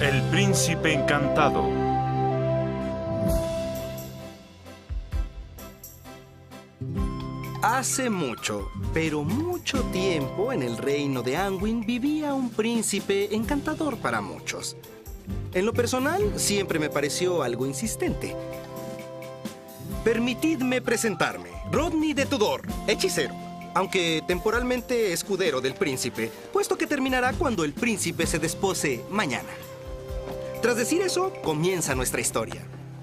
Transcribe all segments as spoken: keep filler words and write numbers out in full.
El príncipe encantado. Hace mucho, pero mucho tiempo, en el reino de Anwin vivía un príncipe encantador para muchos. En lo personal, siempre me pareció algo insistente. Permitidme presentarme, Rodney de Tudor, hechicero, aunque temporalmente escudero del príncipe, puesto que terminará cuando el príncipe se despose mañana. Tras decir eso, comienza nuestra historia.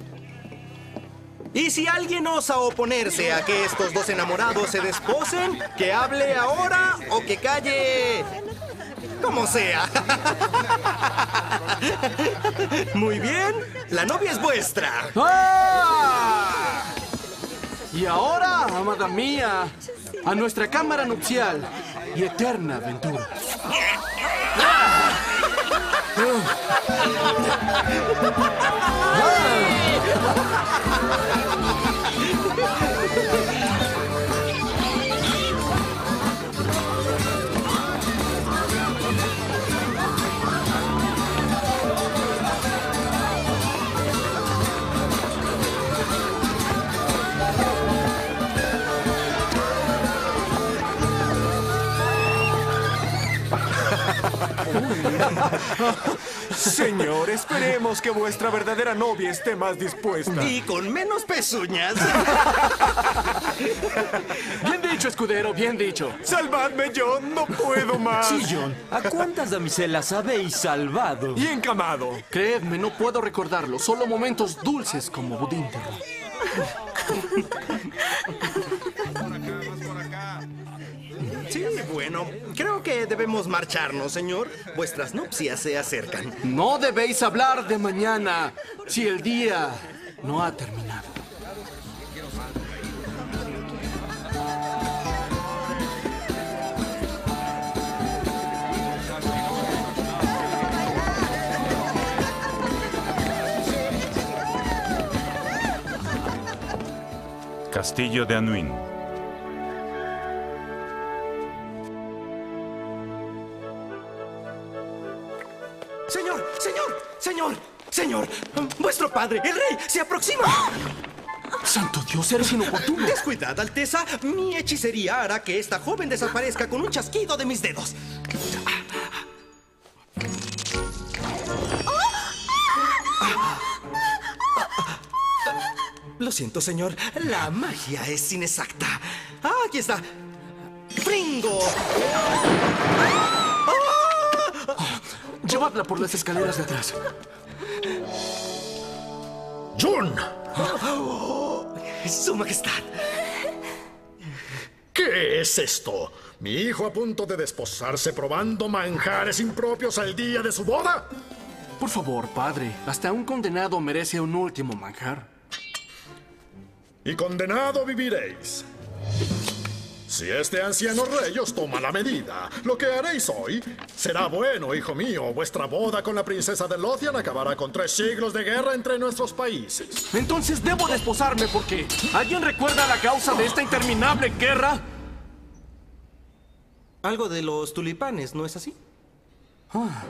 Y si alguien osa oponerse a que estos dos enamorados se desposen, que hable ahora o que calle... como sea. Muy bien, la novia es vuestra. ¡Ah! Y ahora, amada mía, a nuestra cámara nupcial y eterna aventura. ¡Ah! Señor, esperemos que vuestra verdadera novia esté más dispuesta. Y con menos pezuñas. Bien dicho, escudero, bien dicho. ¡Salvadme, John! ¡No puedo más! Sí, John. ¿A cuántas damiselas habéis salvado? Y encamado. Creedme, no puedo recordarlo. Solo momentos dulces como budín de ron. Sí, bueno, creo que debemos marcharnos, señor. Vuestras nupcias se acercan. No debéis hablar de mañana si el día no ha terminado. Castillo de Anwin. Señor, señor, señor, señor, vuestro padre, el rey, se aproxima. ¡Santo Dios, eres inoportuno! Descuidad, Alteza. Mi hechicería hará que esta joven desaparezca con un chasquido de mis dedos. Lo siento, señor. La magia es inexacta. Ah, aquí está. ¡Fringo! Llevadla por las escaleras de atrás. ¡John! Oh, ¡Su Majestad! ¿Qué es esto? ¿Mi hijo a punto de desposarse probando manjares impropios al día de su boda? Por favor, padre. Hasta un condenado merece un último manjar. Y condenado viviréis. Si este anciano rey os toma la medida, lo que haréis hoy será bueno, hijo mío. Vuestra boda con la princesa de Lothian acabará con tres siglos de guerra entre nuestros países. Entonces debo desposarme porque... ¿Alguien recuerda la causa de esta interminable guerra? Algo de los tulipanes, ¿no es así? Ah.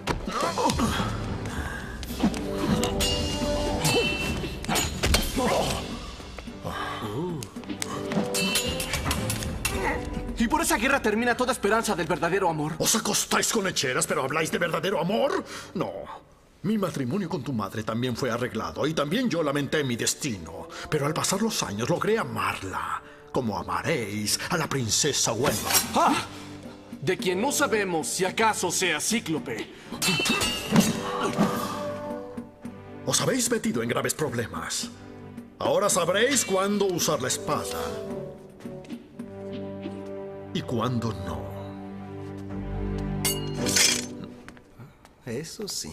Y por esa guerra termina toda esperanza del verdadero amor. ¿Os acostáis con lecheras, pero habláis de verdadero amor? No. Mi matrimonio con tu madre también fue arreglado y también yo lamenté mi destino. Pero al pasar los años logré amarla, como amaréis a la princesa Wendy. ¡Ah! De quien no sabemos si acaso sea cíclope. Os habéis metido en graves problemas. Ahora sabréis cuándo usar la espada. Y cuándo no. Eso sí.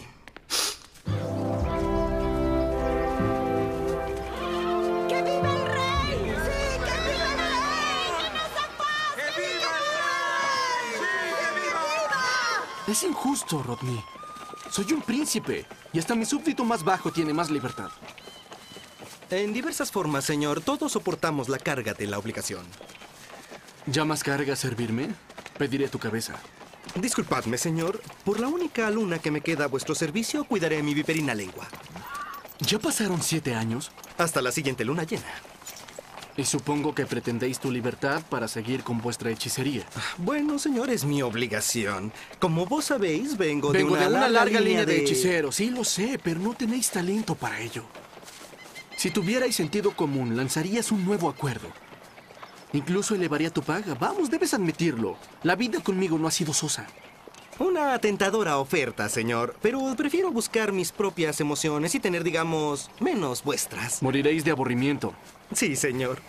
¡Que viva el rey! ¡Sí, que viva el rey! ¡Danos la paz! ¡Que viva el rey! ¡Sí, que viva! Es injusto, Rodney. Soy un príncipe y hasta mi súbdito más bajo tiene más libertad. En diversas formas, señor. Todos soportamos la carga de la obligación. ¿Llamas carga a servirme? Pediré tu cabeza. Disculpadme, señor. Por la única luna que me queda a vuestro servicio, cuidaré mi viperina lengua. ¿Ya pasaron siete años? Hasta la siguiente luna llena. Y supongo que pretendéis tu libertad para seguir con vuestra hechicería. Bueno, señor, es mi obligación. Como vos sabéis, vengo, Vengo de una, larga, línea de... de hechiceros. Sí, lo sé, pero no tenéis talento para ello. Si tuvierais sentido común, lanzarías un nuevo acuerdo. Incluso elevaría tu paga. Vamos, debes admitirlo. La vida conmigo no ha sido sosa. Una tentadora oferta, señor. Pero prefiero buscar mis propias emociones y tener, digamos, menos vuestras. Moriréis de aburrimiento. Sí, señor.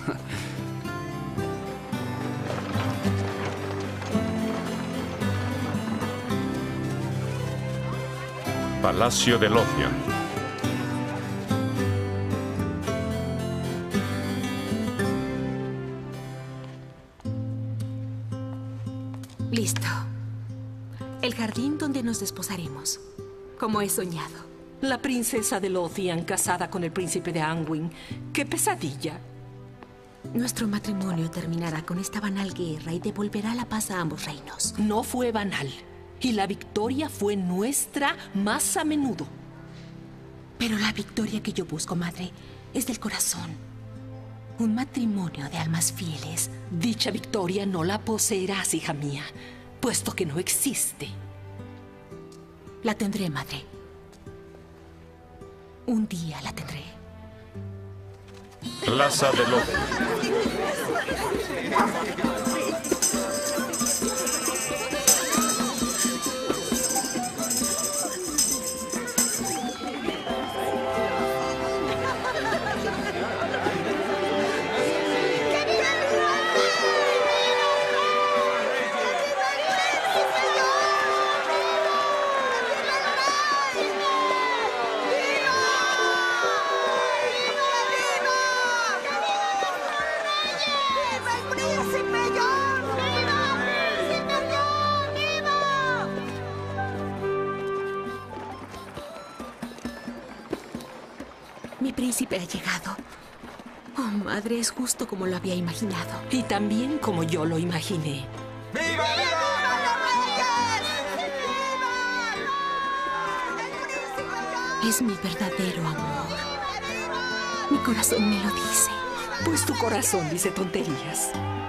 Palacio de Lothian. Listo. El jardín donde nos desposaremos, como he soñado. La princesa de Lothian casada con el príncipe de Anwin. ¡Qué pesadilla! Nuestro matrimonio terminará con esta banal guerra y devolverá la paz a ambos reinos. No fue banal. Y la victoria fue nuestra más a menudo. Pero la victoria que yo busco, madre, es del corazón. Un matrimonio de almas fieles. Dicha victoria no la poseerás, hija mía, puesto que no existe. La tendré, madre. Un día la tendré. Plaza de Lothian. Mi príncipe ha llegado. Oh, madre, es justo como lo había imaginado. Y también como yo lo imaginé. ¡Viva, viva los reyes! ¡Viva! Es mi verdadero amor. Mi corazón me lo dice. Pues tu corazón dice tonterías.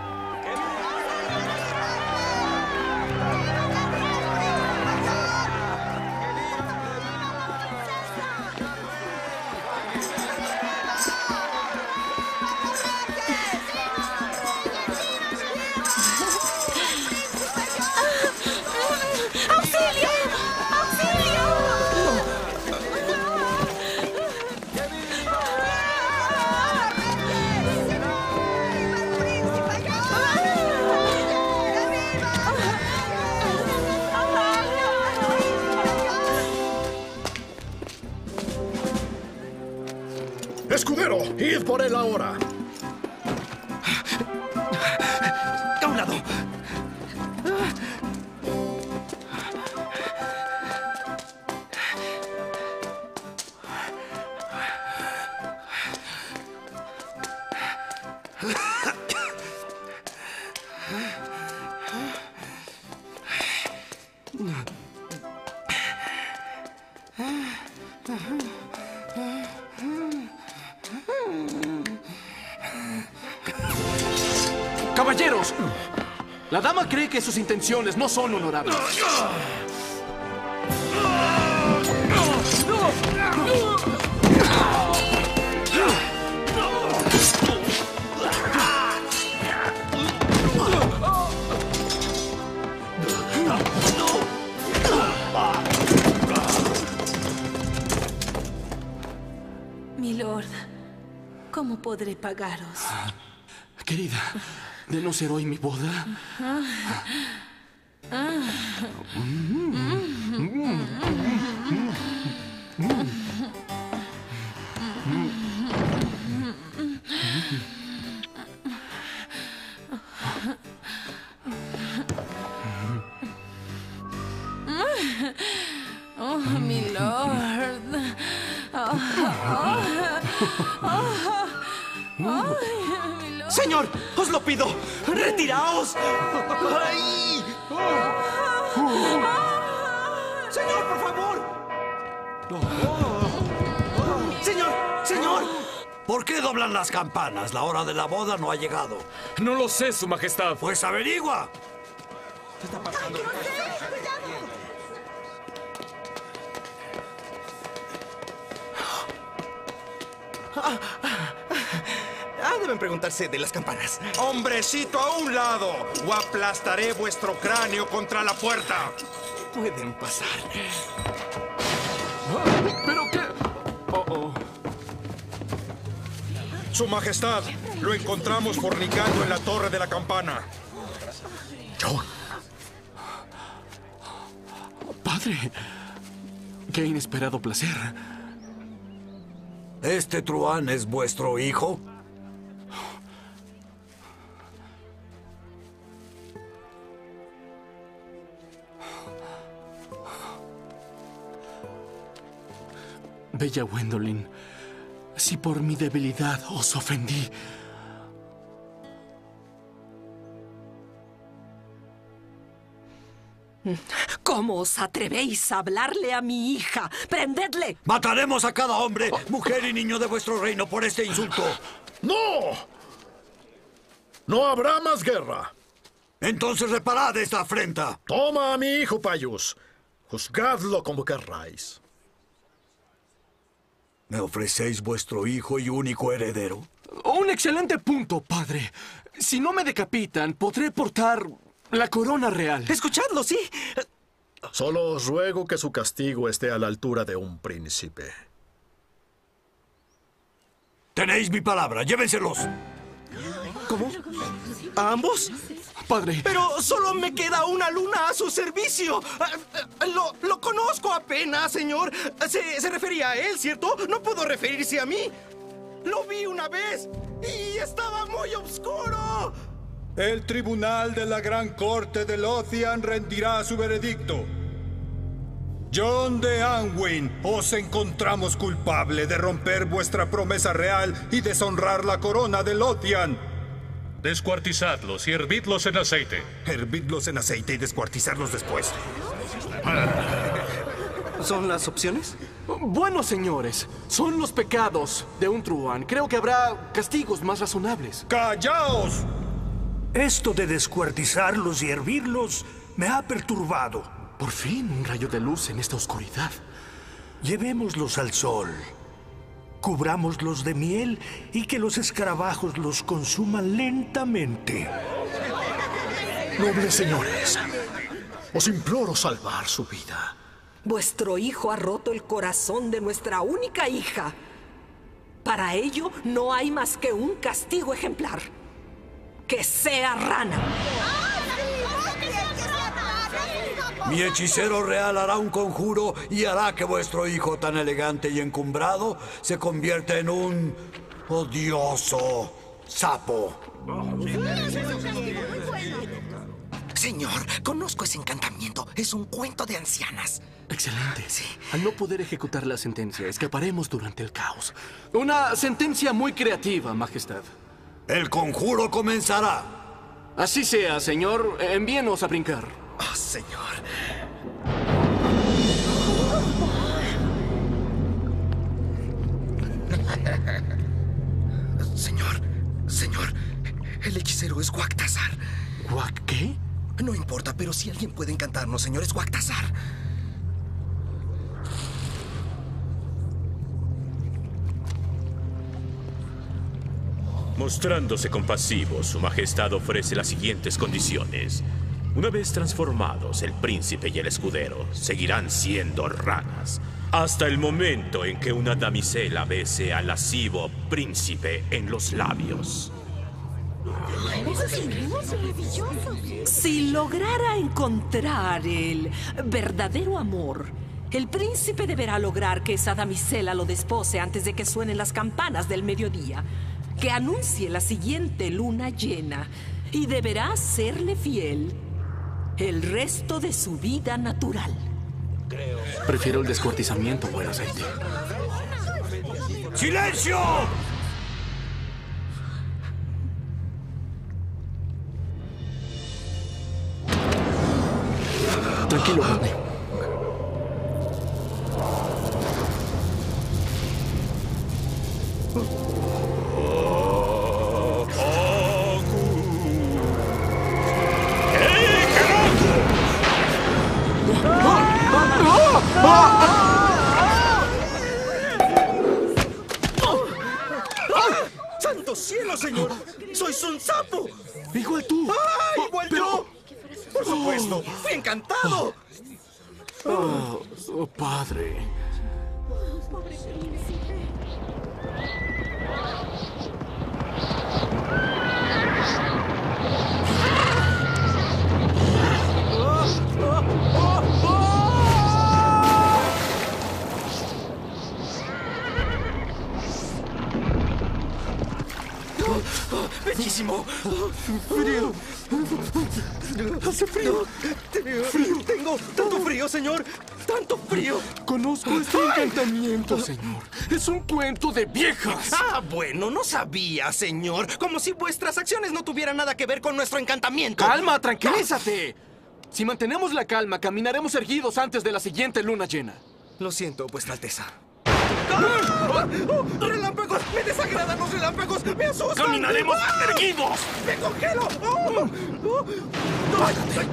¡Escudero! ¡Id por él ahora! ¡A un lado! ¡Caballeros! La dama cree que sus intenciones no son honorables. Milord, ¿cómo podré pagaros? Querida, ¿de no ser hoy mi boda? Oh, milord. Oh, oh, oh, oh, milord. ¡Señor! ¡Os lo pido! ¡Retiraos! ¡Ay! ¡Señor! ¡Señor! ¿Por qué doblan las campanas? La hora de la boda no ha llegado. No lo sé, Su Majestad. Pues averigua. ¿Qué está pasando? Ah, deben preguntarse de las campanas. ¡Hombrecito, a un lado! ¡O aplastaré vuestro cráneo contra la puerta! Pueden pasar. ¿Pero qué? Oh, oh. Su Majestad, lo encontramos fornicando en la torre de la campana. John. Padre. Qué inesperado placer. ¿Este truán es vuestro hijo? Bella Gwendolyn, si por mi debilidad os ofendí, ¿Cómo os atrevéis a hablarle a mi hija? ¡Prendedle! Mataremos a cada hombre, mujer y niño de vuestro reino por este insulto. ¡No! No habrá más guerra. Entonces reparad esta afrenta. Toma a mi hijo, Payus. Juzgadlo como querráis. ¿Me ofrecéis vuestro hijo y único heredero? Un excelente punto, padre. Si no me decapitan, podré portar la corona real. Escuchadlo, sí. Solo os ruego que su castigo esté a la altura de un príncipe. Tenéis mi palabra, llévenselos. ¿Cómo? ¿A ambos? Padre. Pero solo me queda una luna a su servicio. Lo, lo conozco apenas, señor. Se, se refería a él, ¿cierto? No pudo referirse a mí. Lo vi una vez y estaba muy oscuro. El tribunal de la Gran Corte de Lothian rendirá su veredicto. John de Anguin, os encontramos culpable de romper vuestra promesa real y deshonrar la corona de Lothian. Descuartizadlos y hervidlos en aceite. Hervidlos en aceite y descuartizarlos después. ¿Son las opciones? Bueno, señores, son los pecados de un truán. Creo que habrá castigos más razonables. ¡Callaos! Esto de descuartizarlos y hervirlos me ha perturbado. Por fin, un rayo de luz en esta oscuridad. Llevémoslos al sol. Cubrámoslos de miel y que los escarabajos los consuman lentamente. Nobles señores, os imploro salvar su vida. Vuestro hijo ha roto el corazón de nuestra única hija. Para ello no hay más que un castigo ejemplar. ¡Que sea rana! Mi hechicero real hará un conjuro y hará que vuestro hijo tan elegante y encumbrado se convierta en un odioso sapo. Señor, conozco ese encantamiento. Es un cuento de ancianas. Excelente. Sí. Al no poder ejecutar la sentencia, escaparemos durante el caos. Una sentencia muy creativa, Majestad. El conjuro comenzará. Así sea, señor. Envíenos a brincar. Oh, señor. Señor, señor, el hechicero es Guactazar. ¿Guac qué? No importa, pero si alguien puede encantarnos, señor, es Guactazar. Mostrándose compasivo, Su Majestad ofrece las siguientes condiciones. Una vez transformados, el príncipe y el escudero seguirán siendo ranas, hasta el momento en que una damisela bese al lascivo príncipe en los labios. Si lograra encontrar el verdadero amor, el príncipe deberá lograr que esa damisela lo despose antes de que suenen las campanas del mediodía, que anuncie la siguiente luna llena, y deberá serle fiel el resto de su vida natural. Prefiero el descuartizamiento o el aceite. ¡Silencio! Tranquilo, Rodney. ¡Santo cielo, señor! ¡Sois un sapo! ¡Igual tú! ¡Ah, igual yo! ¡Por supuesto! ¡Fui encantado! Oh, oh, padre. ¡Bellísimo! ¡Frío! ¡Hace frío! ¡Frío! ¡Tengo tanto frío, señor! ¡Tanto frío! Conozco este encantamiento, señor. Es un cuento de viejas. Ah, bueno, no sabía, señor. Como si vuestras acciones no tuvieran nada que ver con nuestro encantamiento. ¡Calma, tranquilízate! Si mantenemos la calma, caminaremos erguidos antes de la siguiente luna llena. Lo siento, vuestra alteza. ¡Ah! ¡Oh! ¡Relámpagos! ¡Me desagradan los relámpagos! ¡Me asustan! ¡Caminaremos ¡Ah! erguidos! ¡Me congelo! ¡Oh! ¡Oh! ¡Ay! ¡Ay!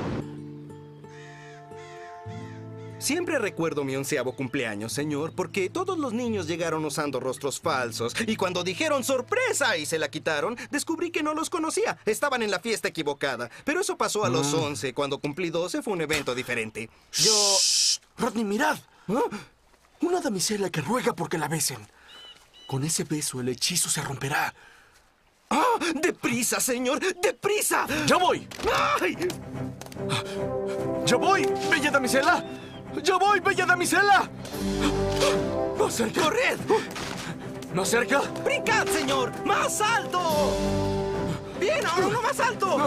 Siempre recuerdo mi onceavo cumpleaños, señor, porque todos los niños llegaron usando rostros falsos. Y cuando dijeron ¡sorpresa! y se la quitaron, descubrí que no los conocía. Estaban en la fiesta equivocada. Pero eso pasó a los once. Cuando cumplí doce fue un evento diferente. Yo... Shh. Rodney, mirad. ¿Ah? Una damisela que ruega porque la besen. Con ese beso el hechizo se romperá. ¡Ah! ¡Deprisa, señor! ¡Deprisa! ¡Ya voy! ¡Ay! ¡Ya voy, bella damisela! ¡Ya voy, bella damisela! ¡Más cerca! ¡Corred! ¿Más cerca? ¡Brincad, señor! ¡Más alto! ¡Bien, ahora uno más alto!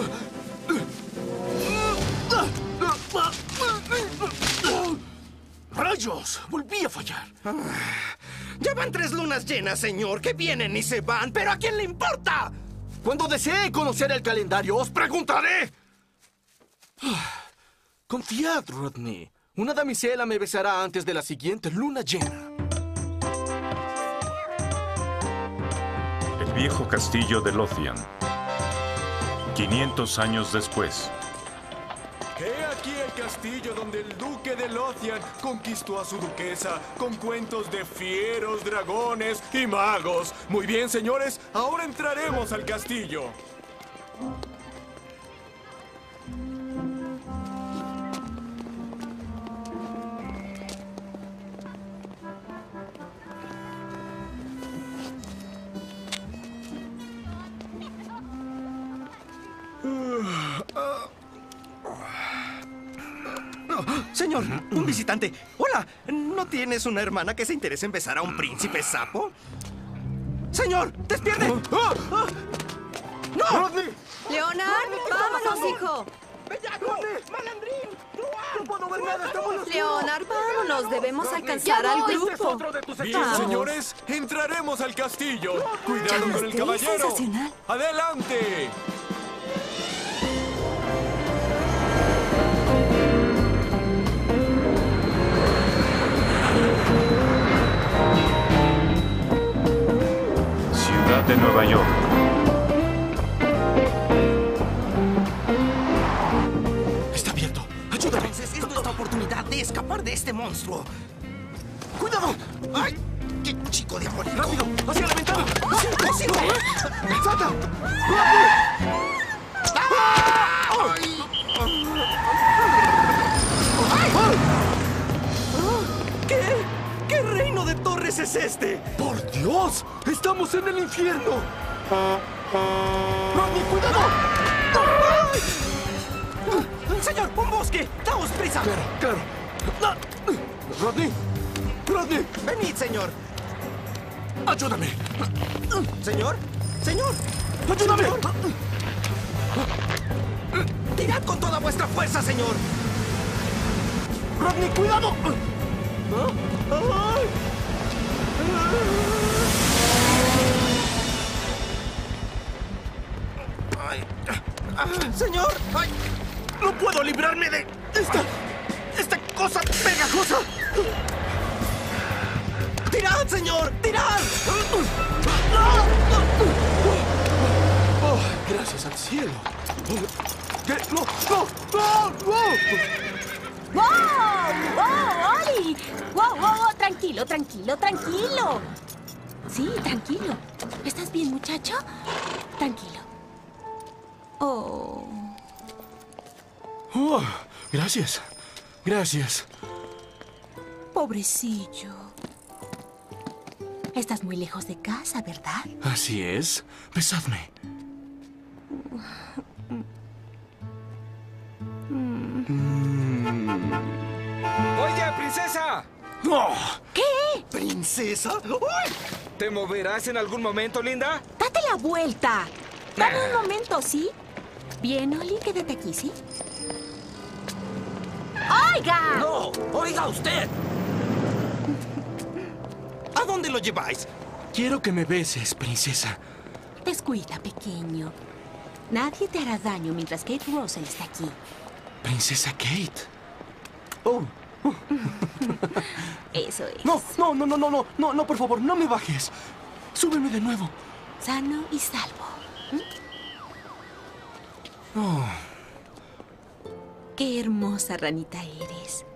¡Rayos! Volví a fallar. Ah, ya van tres lunas llenas, señor, que vienen y se van, pero ¿a quién le importa? Cuando desee conocer el calendario, os preguntaré. Confiad, Rodney. Una damisela me besará antes de la siguiente luna llena. El viejo castillo de Lothian. quinientos años después. He aquí el castillo donde el duque de Lothian conquistó a su duquesa con cuentos de fieros, dragones y magos. Muy bien, señores, ahora entraremos al castillo. Señor, un visitante. Hola, ¿no tienes una hermana que se interese en besar a un príncipe sapo? Señor, despierte. ¡Ah! ¡Ah! ¡No! ¡Rodney! ¡Leonard! ¡Vámonos, hijo! ¡Bellaco! ¡Malandrín! ¡No puedo ver nada! ¡Estamos oscuros! Leonard, vámonos. Debemos alcanzar al grupo. Bien, señores, entraremos al castillo. Cuidado con el caballero. ¡Adelante! Ciudad de Nueva York. Está abierto. Ayúdame. Entonces es nuestra oportunidad de escapar de este monstruo. ¡Cuidado! ¡Ay! ¡Qué chico diabólico! ¡Rápido! ¡Hacia la ventana! ¡Sí, consigo! ¡Salta! ¿Qué? ¿Qué reino de torres es este? ¡Por Dios! ¡Estamos en el infierno! ¡Rodney, cuidado! ¡Señor, un bosque! ¡Daos prisa! Claro, claro. ¡Rodney! ¡Rodney! ¡Venid, señor! ¡Ayúdame! ¿Señor? ¿Señor? ¡Ayúdame! ¿Señor? ¡Tirad con toda vuestra fuerza, señor! ¡Rodney, cuidado! ¡Ay! ¡Ay! Ah, ¡Señor! ¡Ay! ¡No puedo librarme de esta... esta cosa pegajosa! ¡Tirad, señor! ¡Tirad! Oh, gracias al cielo. ¿Qué? ¡No! ¡No! ¡No! ¡No! ¡Wow! ¡Wow, Oli! Rodney. Wow, wow, wow, tranquilo, tranquilo, tranquilo. Sí, tranquilo. ¿Estás bien, muchacho? Tranquilo. Oh. Oh, gracias. Gracias. Pobrecillo. Estás muy lejos de casa, ¿verdad? Así es. Besadme. ¡Oye, princesa! ¡No! ¿Qué? ¿Princesa? ¡Uy! ¿Te moverás en algún momento, linda? Date la vuelta. Dame un momento, ¿sí? Bien, Oli, quédate aquí, ¿sí? ¡Oiga! ¡No! ¡Oiga usted! ¿A dónde lo lleváis? Quiero que me beses, princesa. Descuida, pequeño. Nadie te hará daño mientras Kate Russell está aquí. Princesa Kate. Oh. Eso es. No, no, no, no, no, no, no, no, por favor, no me bajes. Súbeme de nuevo. Sano y salvo. ¿Mm? Oh. Qué hermosa ranita eres.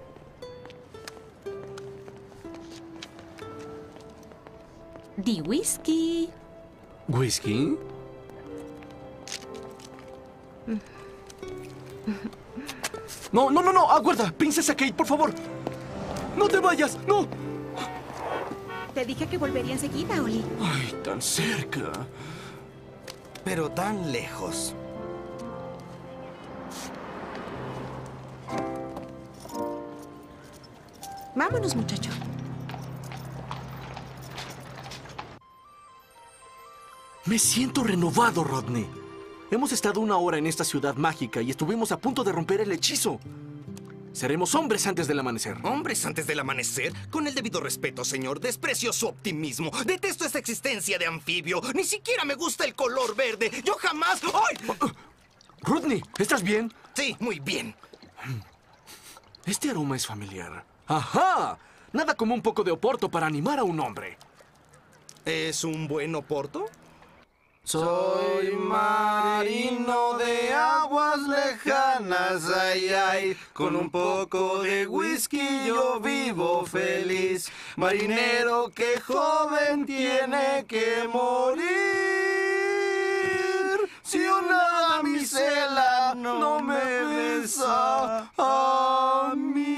Di whisky. ¿Whisky? No, no, no, no, aguarda. Princesa Kate, por favor. No te vayas, no. Te dije que volvería enseguida, Oli. Ay, tan cerca. Pero tan lejos. Vámonos, muchacho. Me siento renovado, Rodney. Hemos estado una hora en esta ciudad mágica y estuvimos a punto de romper el hechizo. Seremos hombres antes del amanecer. ¿Hombres antes del amanecer? Con el debido respeto, señor, desprecio su optimismo. Detesto esta existencia de anfibio. Ni siquiera me gusta el color verde. Yo jamás... ¡Ay! Rodney, ¿estás bien? Sí, muy bien. Este aroma es familiar. ¡Ajá! Nada como un poco de oporto para animar a un hombre. ¿Es un buen oporto? Soy marino de aguas lejanas, ay, ay. Con un poco de whisky yo vivo feliz. Marinero que joven tiene que morir. Si una damisela no me besa a mí.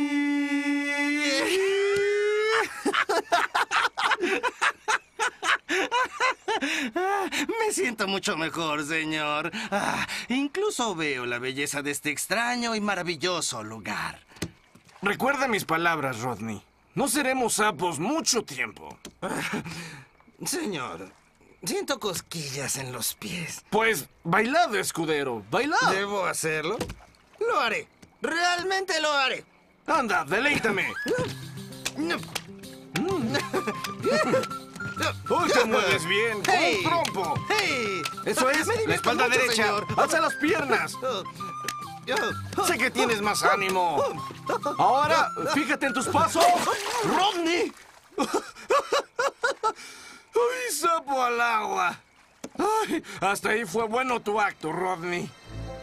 Me siento mucho mejor, señor. Ah, incluso veo la belleza de este extraño y maravilloso lugar. Recuerda mis palabras, Rodney. No seremos sapos mucho tiempo. Señor, siento cosquillas en los pies. Pues, bailad, escudero, bailad. ¿Debo hacerlo? Lo haré. Realmente lo haré. Anda, deleítame. No. ¡Uy, te mueves bien! Hey. ¡Un trompo! ¡Hey! Eso es, la espalda mucho, derecha. señor. ¡Alza las piernas! Sé que tienes más ánimo. Ahora, fíjate en tus pasos. ¡Rodney! ¡Uy, sapo al agua! Ay, hasta ahí fue bueno tu acto, Rodney.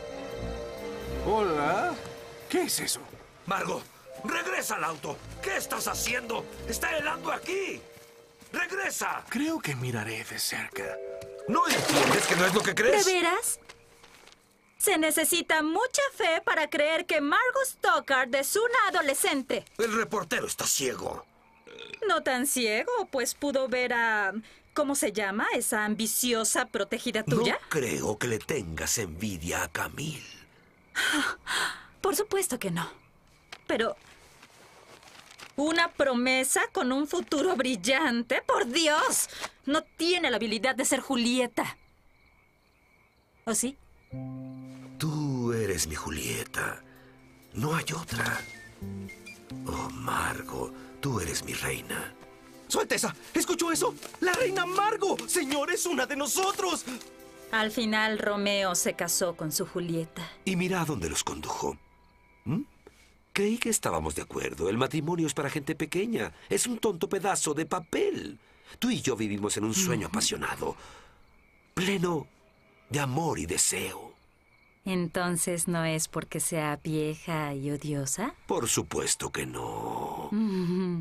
Hola. ¿Qué es eso? Margo, regresa al auto. ¿Qué estás haciendo? Está helando aquí. ¡Regresa! Creo que miraré de cerca. ¿No entiendes que no es lo que crees? ¿De veras? Se necesita mucha fe para creer que Margot Stockard es una adolescente. El reportero está ciego. No tan ciego, pues pudo ver a... ¿Cómo se llama? ¿Esa ambiciosa protegida tuya? No creo que le tengas envidia a Camille. Por supuesto que no. Pero... ¿una promesa con un futuro brillante? ¡Por Dios! No tiene la habilidad de ser Julieta. ¿O sí? Tú eres mi Julieta. No hay otra. Oh, Margo, tú eres mi reina. ¡Su Alteza! ¿Escuchó eso? ¡La reina Margo! ¡Señor, es una de nosotros! Al final, Romeo se casó con su Julieta. Y mira a dónde los condujo. ¿Mm? Creí que estábamos de acuerdo. El matrimonio es para gente pequeña. Es un tonto pedazo de papel. Tú y yo vivimos en un sueño apasionado, pleno de amor y deseo. ¿Entonces no es porque sea vieja y odiosa? Por supuesto que no.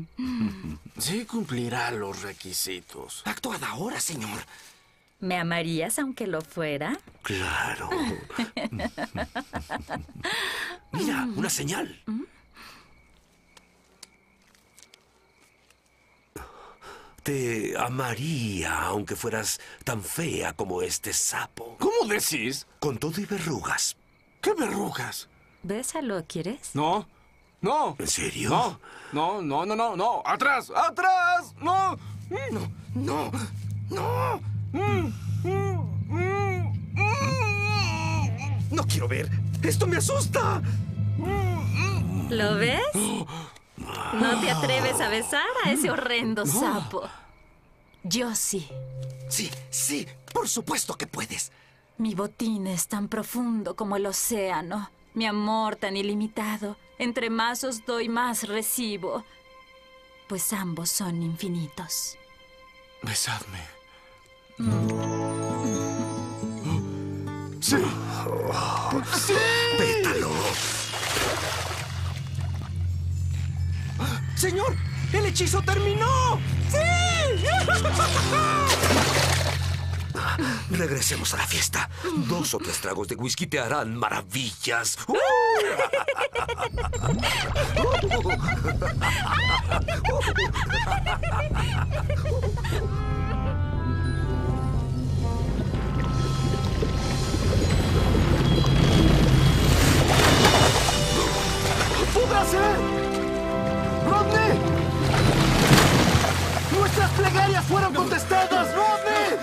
Sí cumplirá los requisitos. Actuad ahora, señor. ¿Me amarías aunque lo fuera? Claro. Mira, una señal. Te amaría aunque fueras tan fea como este sapo. ¿Cómo decís? Con todo y verrugas. ¿Qué verrugas? Bésalo, ¿quieres? No. No. ¿En serio? No. No, no, no, no, no. ¡Atrás! ¡Atrás! ¡No! No, no, no. No quiero ver. ¡Esto me asusta! ¿Lo ves? ¿No te atreves a besar a ese horrendo No. sapo? Yo sí. Sí, sí, por supuesto que puedes. Mi botín es tan profundo como el océano. Mi amor tan ilimitado. Entre más os doy, más recibo. Pues ambos son infinitos. Besadme. ¡Sí! ¡Sí! ¡Pétalo! ¡Señor! ¡El hechizo terminó! ¡Sí! Regresemos a la fiesta. Dos o tres tragos de whisky te harán maravillas. ¡Uh! ¡Púdrase! ¡Rodney! ¡Nuestras plegarias fueron contestadas, Rodney!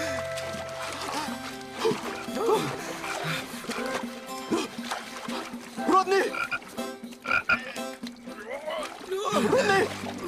¡Rodney! ¡Rodney!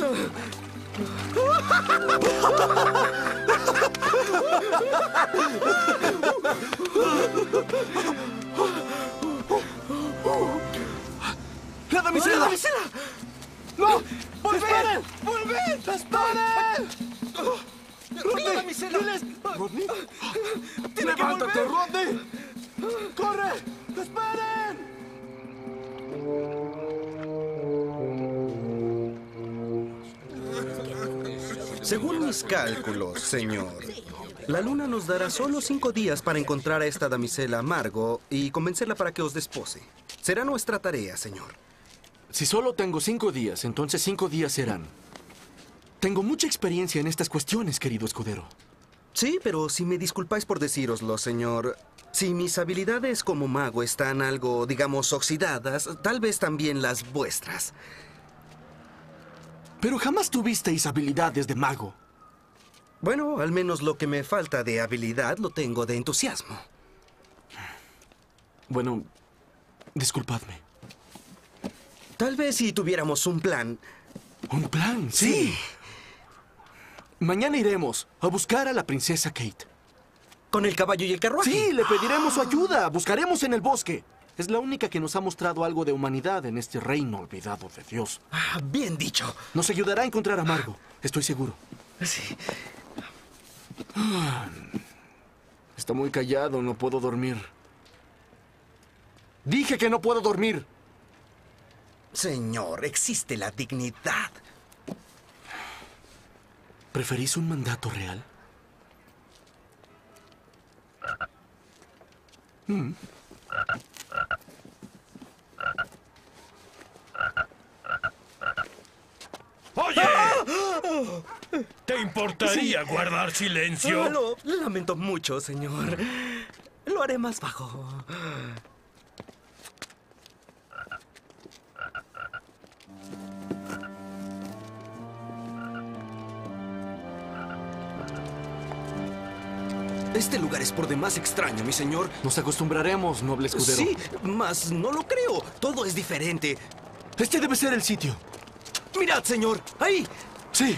¡La damisela! ¡La damisela! ¡No! ¡Volver! ¡Esperen! ¡Volver! ¡Esperen! ¡Rodney! ¡Diles! ¿Rodney? ¡Tiene que ¡Levántate, volver! Rodney! ¡Corre! ¡Esperen! Según mis cálculos, señor, la luna nos dará solo cinco días para encontrar a esta damisela Margo y convencerla para que os despose. Será nuestra tarea, señor. Si solo tengo cinco días, entonces cinco días serán. Tengo mucha experiencia en estas cuestiones, querido escudero. Sí, pero si me disculpáis por decíroslo, señor, si mis habilidades como mago están algo, digamos, oxidadas, tal vez también las vuestras. Pero jamás tuvisteis habilidades de mago. Bueno, al menos lo que me falta de habilidad lo tengo de entusiasmo. Bueno, disculpadme. Tal vez si tuviéramos un plan. ¿Un plan? Sí. Sí. Mañana iremos a buscar a la princesa Kate. ¿Con el caballo y el carruaje? Sí, le pediremos su ayuda. Buscaremos en el bosque. Es la única que nos ha mostrado algo de humanidad en este reino olvidado de Dios. Ah, bien dicho. Nos ayudará a encontrar a Margo, estoy seguro. Sí. Ah, está muy callado, no puedo dormir. Dije que no puedo dormir. Señor, existe la dignidad. ¿Preferís un mandato real? Mm. ¡Oye! ¿Te importaría Sí. guardar silencio? Ah, lo lamento mucho, señor. Lo haré más bajo. Este lugar es por demás extraño, mi señor. Nos acostumbraremos, noble escudero. Sí, mas no lo creo. Todo es diferente. Este debe ser el sitio. Mirad, señor. Ahí. Sí.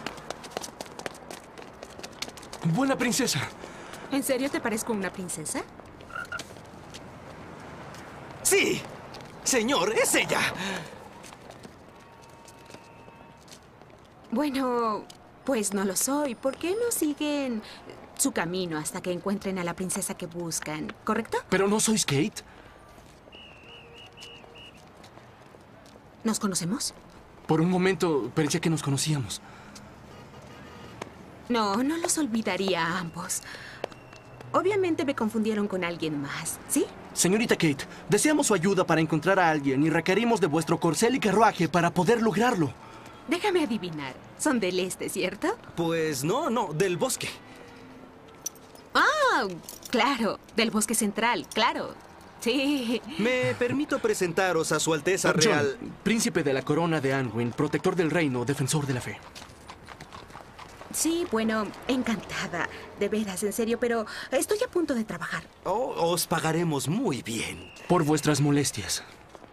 Buena princesa. ¿En serio te parezco una princesa? Sí. Señor, es ella. Bueno, pues no lo soy. ¿Por qué no siguen su camino hasta que encuentren a la princesa que buscan? ¿Correcto? ¿Pero no sois Kate? ¿Nos conocemos? Por un momento pensé que nos conocíamos. No, no los olvidaría a ambos. Obviamente me confundieron con alguien más, ¿sí? Señorita Kate, deseamos su ayuda para encontrar a alguien y requerimos de vuestro corcel y carruaje para poder lograrlo. Déjame adivinar. Son del este, ¿cierto? Pues no, no, del bosque. Ah, claro, del bosque central, claro. Sí. Me permito presentaros a su Alteza John, Real... príncipe de la corona de Anwin, protector del reino, defensor de la fe. Sí, bueno, encantada. De veras, en serio, pero estoy a punto de trabajar. Oh, os pagaremos muy bien. Por vuestras molestias.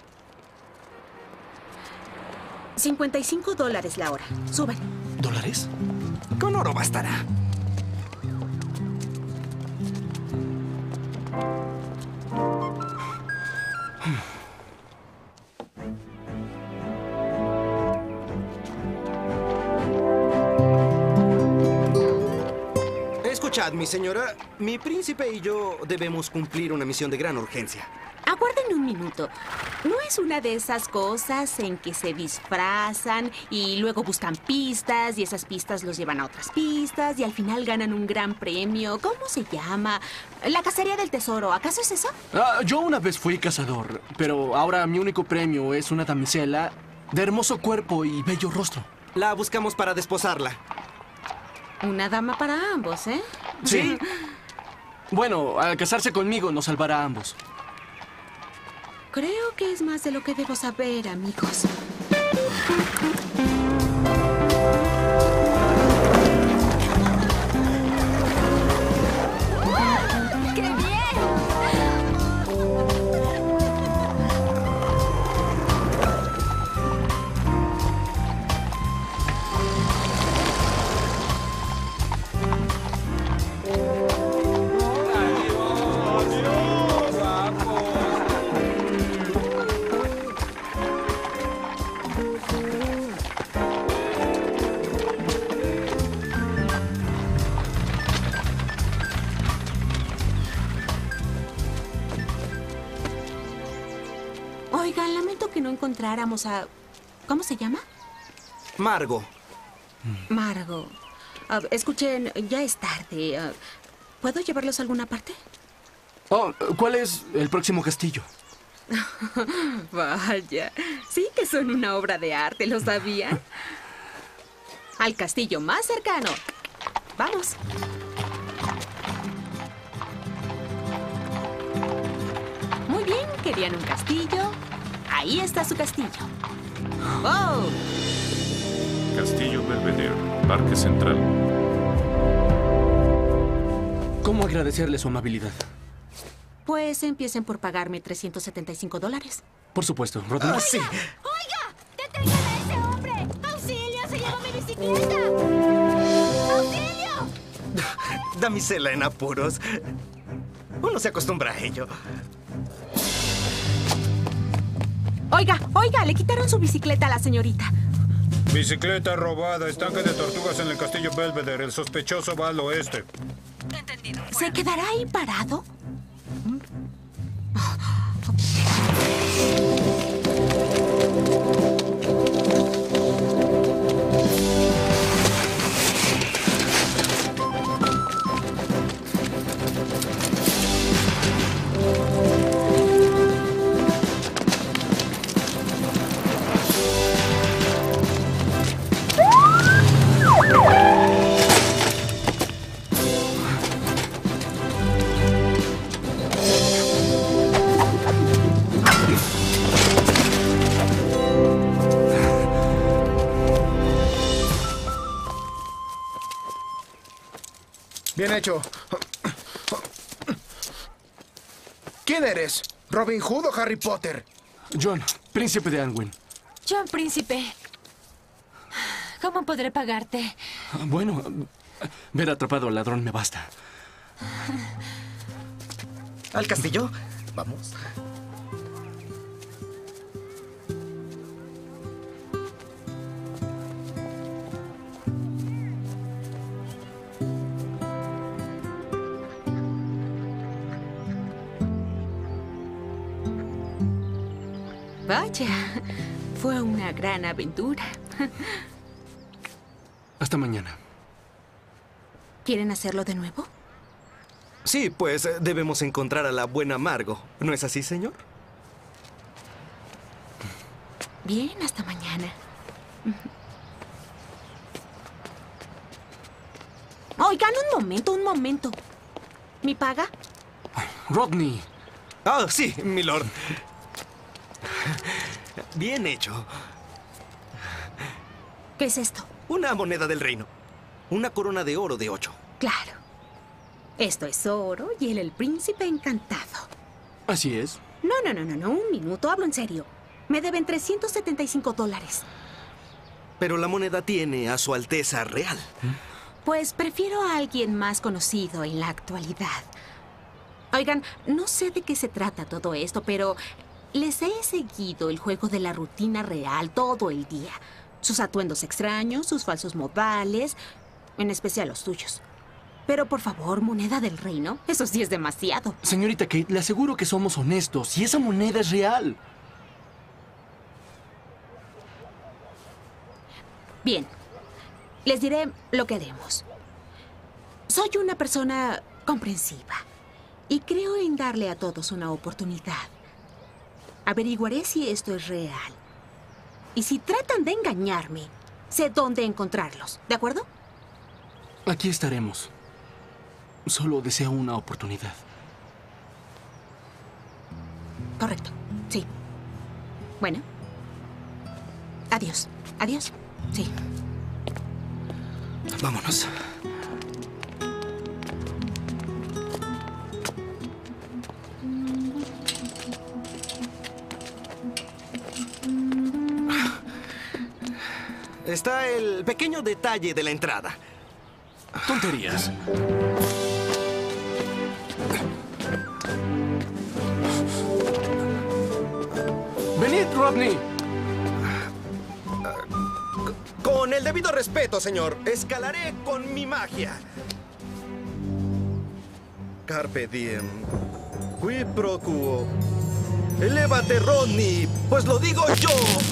cincuenta y cinco dólares la hora. Suban. ¿Dólares? Con oro bastará. Escuchad, mi señora. Mi príncipe y yo debemos cumplir una misión de gran urgencia. Aguarden un minuto. ¿No es una de esas cosas en que se disfrazan y luego buscan pistas y esas pistas los llevan a otras pistas y al final ganan un gran premio? ¿Cómo se llama? La cacería del tesoro. ¿Acaso es eso? Ah, yo una vez fui cazador, pero ahora mi único premio es una damisela de hermoso cuerpo y bello rostro. La buscamos para desposarla. Una dama para ambos, ¿eh? Sí. Bueno, al casarse conmigo nos salvará a ambos. Creo que es más de lo que debo saber, amigos. ¡Qué bien! Oigan, lamento que no encontráramos a... ¿Cómo se llama? Margo. Margo. Ah, escuchen, ya es tarde. Ah, ¿puedo llevarlos a alguna parte? Oh, ¿cuál es el próximo castillo? Vaya, sí que son una obra de arte, ¿lo sabían? Al castillo más cercano. Vamos. Muy bien, querían un castillo. Ahí está su castillo. ¡Oh! Castillo Belvedere, Parque Central. ¿Cómo agradecerle su amabilidad? Pues empiecen por pagarme trescientos setenta y cinco dólares. Por supuesto, Rodney. Ah, sí. ¡Oiga! ¡Detengan a ese hombre! ¡Auxilio! ¡Se llevó mi bicicleta! ¡Auxilio! Damisela en apuros. Uno se acostumbra a ello. Oiga, oiga, le quitaron su bicicleta a la señorita. Bicicleta robada, estanque de tortugas en el castillo Belvedere. El sospechoso va al oeste. Entendido. ¿Se quedará ahí parado? Bien hecho. ¿Quién eres? ¿Robin Hood o Harry Potter? John, príncipe de Anwin. John, príncipe. ¿Cómo podré pagarte? Bueno, ver atrapado al ladrón me basta. ¿Al castillo? Vamos. Vaya, fue una gran aventura. Hasta mañana. ¿Quieren hacerlo de nuevo? Sí, pues eh, debemos encontrar a la buena Margo. ¿No es así, señor? Bien, hasta mañana. Oigan, un momento, un momento. ¿Mi paga? Rodney. Ah, sí, milord. Bien hecho. ¿Qué es esto? Una moneda del reino. Una corona de oro de ocho. Claro. Esto es oro y él el príncipe encantado. Así es. No, no, no, no, no. Un minuto, hablo en serio. Me deben trescientos setenta y cinco dólares. Pero la moneda tiene a su Alteza Real. Pues prefiero a alguien más conocido en la actualidad. Oigan, no sé de qué se trata todo esto, pero les he seguido el juego de la rutina real todo el día. Sus atuendos extraños, sus falsos modales, en especial los tuyos. Pero por favor, moneda del reino, eso sí es demasiado. Señorita Kate, le aseguro que somos honestos y esa moneda es real. Bien, les diré lo que haremos. Soy una persona comprensiva y creo en darle a todos una oportunidad. Averiguaré si esto es real. Y si tratan de engañarme, sé dónde encontrarlos, ¿de acuerdo? Aquí estaremos. Solo deseo una oportunidad. Correcto, sí. Bueno. Adiós. Adiós. Sí. Vámonos. Está el pequeño detalle de la entrada. Tonterías. Venid, Rodney. Con el debido respeto, señor, escalaré con mi magia. Carpe diem. Qui pro quo. Elévate, Rodney, pues lo digo yo.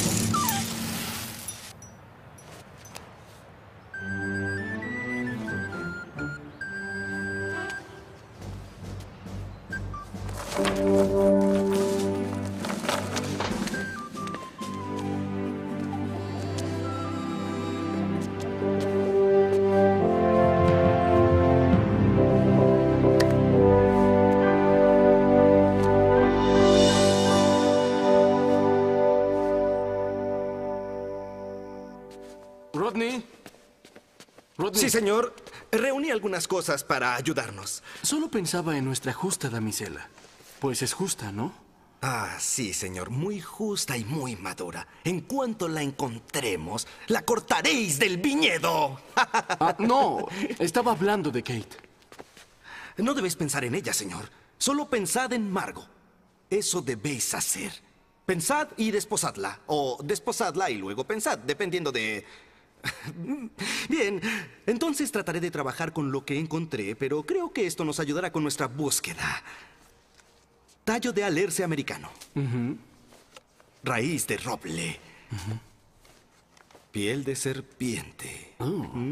Rodney. Rodney. Sí, señor. Reuní algunas cosas para ayudarnos. Solo pensaba en nuestra justa damisela. Pues es justa, ¿no? Ah, sí, señor. Muy justa y muy madura. En cuanto la encontremos, la cortaréis del viñedo. Ah, no, estaba hablando de Kate. No debéis pensar en ella, señor. Solo pensad en Margo. Eso debéis hacer. Pensad y desposadla. O desposadla y luego pensad, dependiendo de... Bien, entonces trataré de trabajar con lo que encontré, pero creo que esto nos ayudará con nuestra búsqueda. Tallo de alerce americano. Uh-huh. Raíz de roble. Uh-huh. Piel de serpiente. Oh. ¿Mm?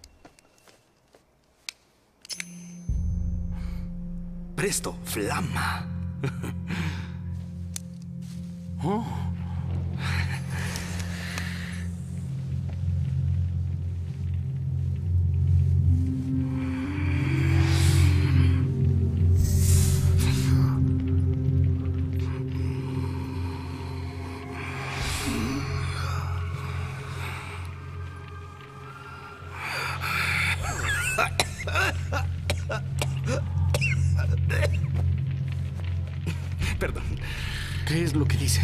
Presto, flama. Oh. Perdón. ¿Qué es lo que dice?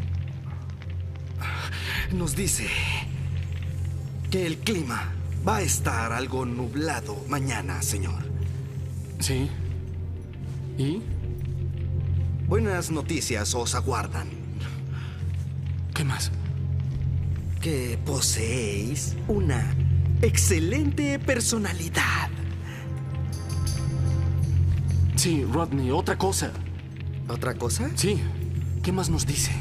Nos dice que el clima va a estar algo nublado mañana, señor. Sí. ¿Y? Buenas noticias os aguardan. ¿Qué más? Que poseéis una excelente personalidad. Sí, Rodney, otra cosa. ¿Otra cosa? Sí. ¿Qué más nos dice?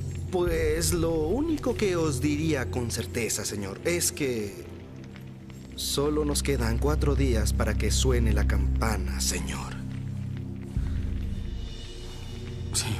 Pues lo único que os diría con certeza, señor, es que Solo nos quedan cuatro días para que suene la campana, señor. Sí.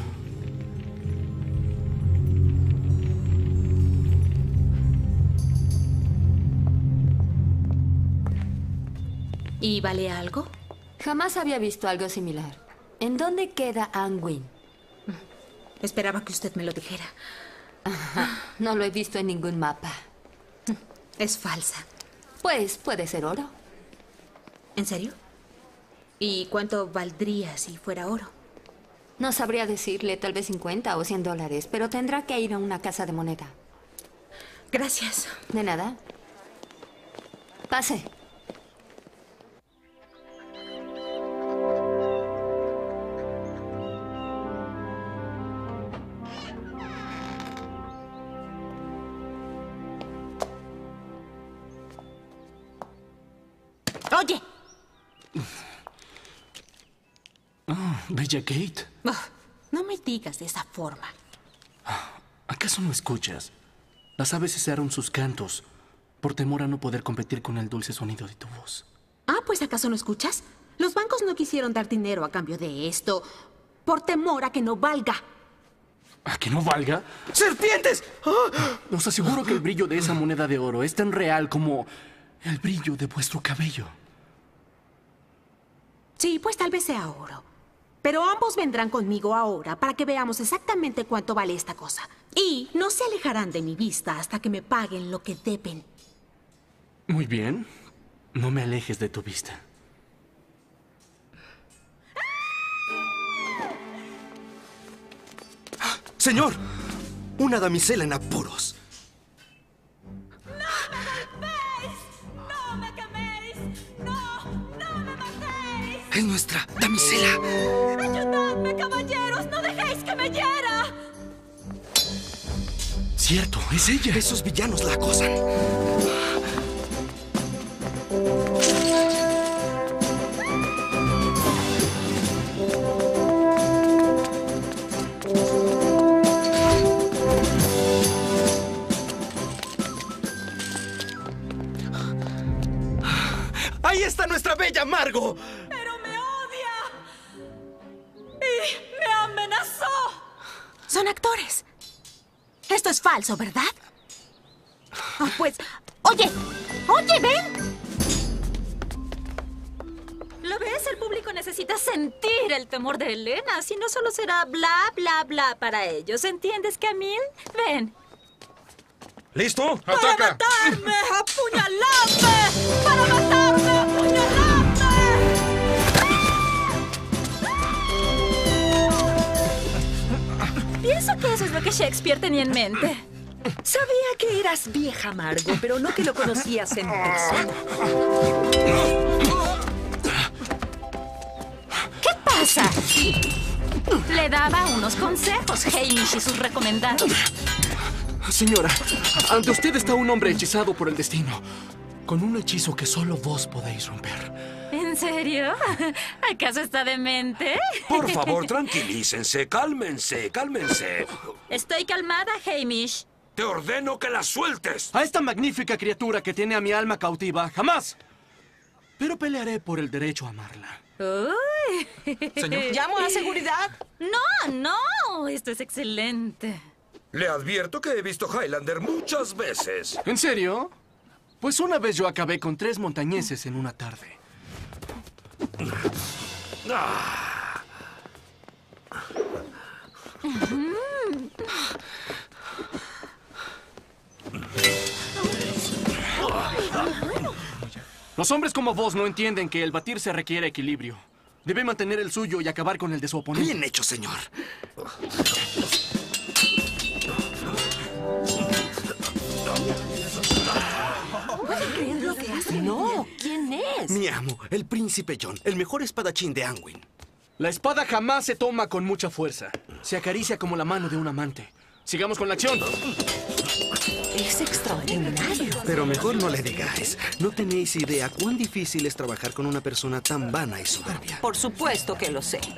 ¿Y vale algo? Jamás había visto algo similar. ¿En dónde queda Anguin? Esperaba que usted me lo dijera. Ajá, no lo he visto en ningún mapa. Es falsa. Pues puede ser oro. ¿En serio? ¿Y cuánto valdría si fuera oro? No sabría decirle, tal vez cincuenta o cien dólares, pero tendrá que ir a una casa de moneda. Gracias. De nada. Pase. ¡Oye! Oh, Bella Kate. Oh, no me digas de esa forma. ¿Acaso no escuchas? Las aves cesaron sus cantos por temor a no poder competir con el dulce sonido de tu voz. Ah, pues ¿acaso no escuchas? Los bancos no quisieron dar dinero a cambio de esto por temor a que no valga. ¿A que no valga? ¡Serpientes! Os aseguro que el brillo de esa moneda de oro es tan real como el brillo de vuestro cabello. Sí, pues tal vez sea oro. Pero ambos vendrán conmigo ahora para que veamos exactamente cuánto vale esta cosa. Y no se alejarán de mi vista hasta que me paguen lo que deben. Muy bien. No me alejes de tu vista. ¡Señor! Una damisela en apuros. ¡Es nuestra damisela! ¡Ayudadme, caballeros! ¡No dejéis que me hiera! Cierto, es ella. Esos villanos la acosan. ¡Ahí está nuestra bella Margo! ¡Y me amenazó! Son actores. Esto es falso, ¿verdad? Oh, pues, oye, oye, ven. ¿Lo ves? El público necesita sentir el temor de Helena. Si no, solo será bla, bla, bla para ellos. ¿Entiendes, Camille? Ven. ¿Listo? ¡Para matarme! ¡Apuñaladme! ¡Para matarme! ¡Apuñaladme! Pienso que eso es lo que Shakespeare tenía en mente. Sabía que eras vieja, Margo, pero no que lo conocías en persona. ¿Qué pasa? Le daba unos consejos, Hamish y sus recomendados. Señora, ante usted está un hombre hechizado por el destino, con un hechizo que solo vos podéis romper. ¿En serio? ¿Acaso está demente? Por favor, tranquilícense, cálmense, cálmense. Estoy calmada, Hamish. Te ordeno que la sueltes. A esta magnífica criatura que tiene a mi alma cautiva, jamás. Pero pelearé por el derecho a amarla. Uy. Señor. ¿Llamo a seguridad? No, no. Esto es excelente. Le advierto que he visto Highlander muchas veces. ¿En serio? Pues una vez yo acabé con tres montañeses en una tarde. Ah. Los hombres como vos no entienden que el batirse requiere equilibrio. Debe mantener el suyo y acabar con el de su oponente. Bien hecho, señor. ¿Puede creer lo que hace? No, ¿quién es? Mi amo, el príncipe John, el mejor espadachín de Anguin. La espada jamás se toma con mucha fuerza. Se acaricia como la mano de un amante. Sigamos con la acción. Es extraordinario. Pero mejor no le digáis. No tenéis idea cuán difícil es trabajar con una persona tan vana y soberbia. Por supuesto que lo sé.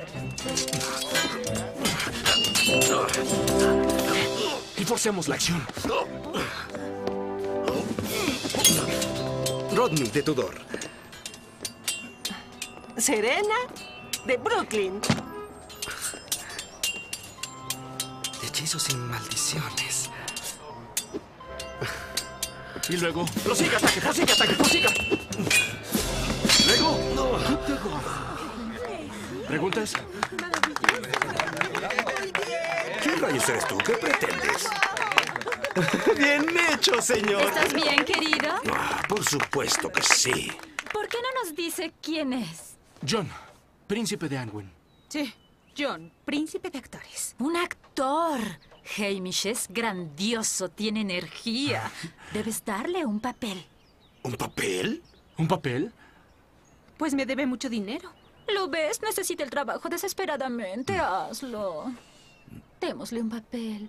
Y forcemos la acción. Rodney de Tudor. Serena de Brooklyn. Hechizos y maldiciones. Y luego, prosiga, ataque, prosiga, ataque, prosiga. Luego, ¿preguntas? ¿Qué rayos eres tú? ¿Qué pretendes? Bien hecho, señor. ¿Estás bien, querido? Ah, por supuesto que sí. ¿Por qué no nos dice quién es? John, príncipe de Anwen. Sí, John, príncipe de actores. Un actor. Hamish es grandioso, tiene energía. Debes darle un papel. ¿Un papel? ¿Un papel? Pues me debe mucho dinero. ¿Lo ves? Necesita el trabajo desesperadamente. Hazlo. Démosle un papel.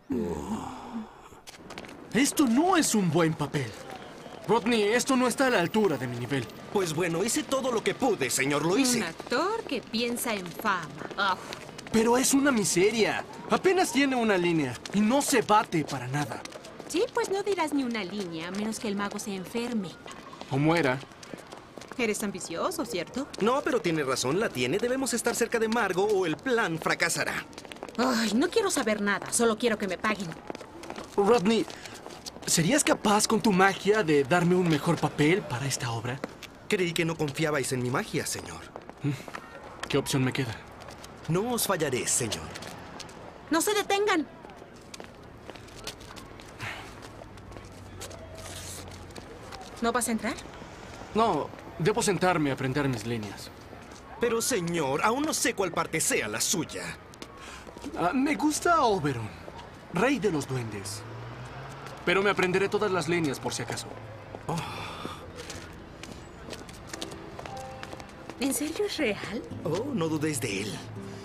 Esto no es un buen papel. Rodney, esto no está a la altura de mi nivel. Pues bueno, hice todo lo que pude, señor. Lo hice. Un actor que piensa en fama. Oh. Pero es una miseria. Apenas tiene una línea y no se bate para nada. Sí, pues no dirás ni una línea, a menos que el mago se enferme. O muera. Eres ambicioso, ¿cierto? No, pero tiene razón, la tiene. Debemos estar cerca de Margo o el plan fracasará. Ay, no quiero saber nada, solo quiero que me paguen. Rodney, ¿serías capaz con tu magia de darme un mejor papel para esta obra? Creí que no confiabais en mi magia, señor. ¿Qué opción me queda? No os fallaré, señor. ¡No se detengan! ¿No vas a entrar? No, debo sentarme a aprender mis líneas. Pero, señor, aún no sé cuál parte sea la suya. Ah, me gusta Oberon, rey de los duendes. Pero me aprenderé todas las líneas por si acaso. Oh. ¿En serio es real? Oh, no dudéis de él.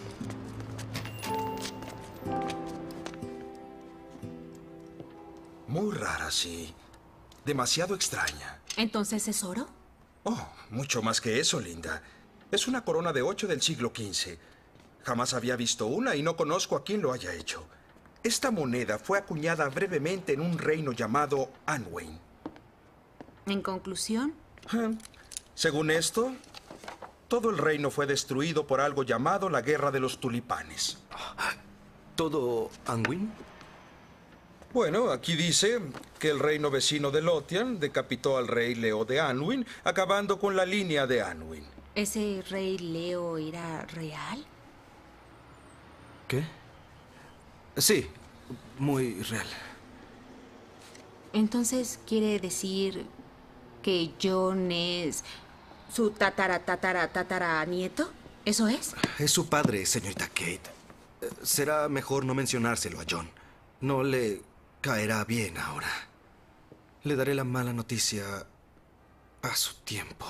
Muy rara, sí. Demasiado extraña. ¿Entonces es oro? Oh, mucho más que eso, Linda. Es una corona de ocho del siglo quince. Jamás había visto una y no conozco a quien lo haya hecho. Esta moneda fue acuñada brevemente en un reino llamado Anwen. En conclusión, Según esto, todo el reino fue destruido por algo llamado la Guerra de los Tulipanes. ¿Todo Anwen? Bueno, aquí dice que el reino vecino de Lothian decapitó al rey Leo de Anwen, acabando con la línea de Anwen. ¿ese rey Leo era real? ¿Qué? Sí, muy real. Entonces, ¿quiere decir que John es su tatara, tatara, tatara nieto? ¿Eso es? Es su padre, señorita Kate. Eh, Será mejor no mencionárselo a John. No le caerá bien ahora. Le daré la mala noticia a su tiempo.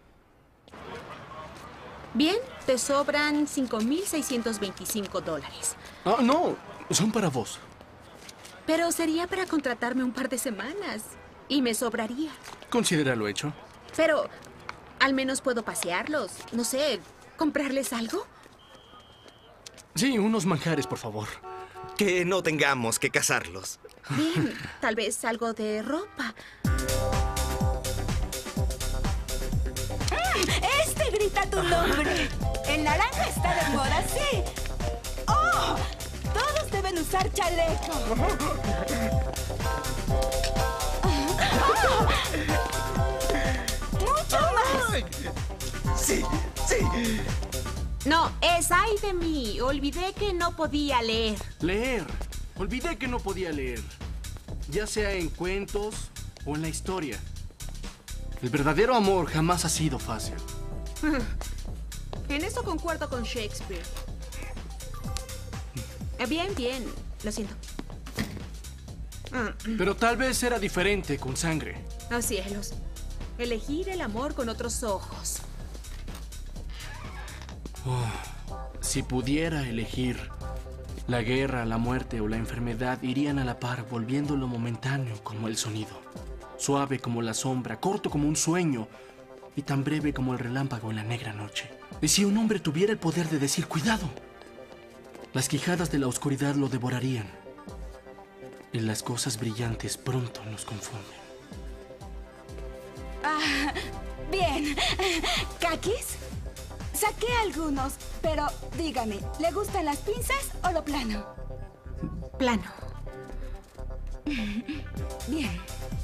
Bien, te sobran cinco mil seiscientos veinticinco dólares. Ah, no, son para vos. Pero sería para contratarme un par de semanas. Y me sobraría. Considéralo hecho. Pero al menos puedo pasearlos. No sé, ¿comprarles algo? Sí, unos manjares, por favor. Que no tengamos que casarlos. Bien, tal vez algo de ropa. ¡Este grita tu nombre! El naranja está de moda, sí. ¡Oh! Todos deben usar chaleco. ¡Oh! ¡Mucho más! Sí, sí. No, es ay de mí. Olvidé que no podía leer. Leer. Olvidé que no podía leer. Ya sea en cuentos o en la historia. El verdadero amor jamás ha sido fácil. En eso concuerdo con Shakespeare. Eh, Bien, bien. Lo siento. Pero tal vez era diferente con sangre. Oh, cielos. Elegir el amor con otros ojos. Oh, si pudiera elegir, la guerra, la muerte o la enfermedad irían a la par, volviéndolo momentáneo como el sonido, suave como la sombra, corto como un sueño y tan breve como el relámpago en la negra noche. Y si un hombre tuviera el poder de decir cuidado, las quijadas de la oscuridad lo devorarían y las cosas brillantes pronto nos confunden. Ah, Bien. ¿Kakis? Saqué algunos, pero dígame, ¿le gustan las pinzas o lo plano? Plano. Bien.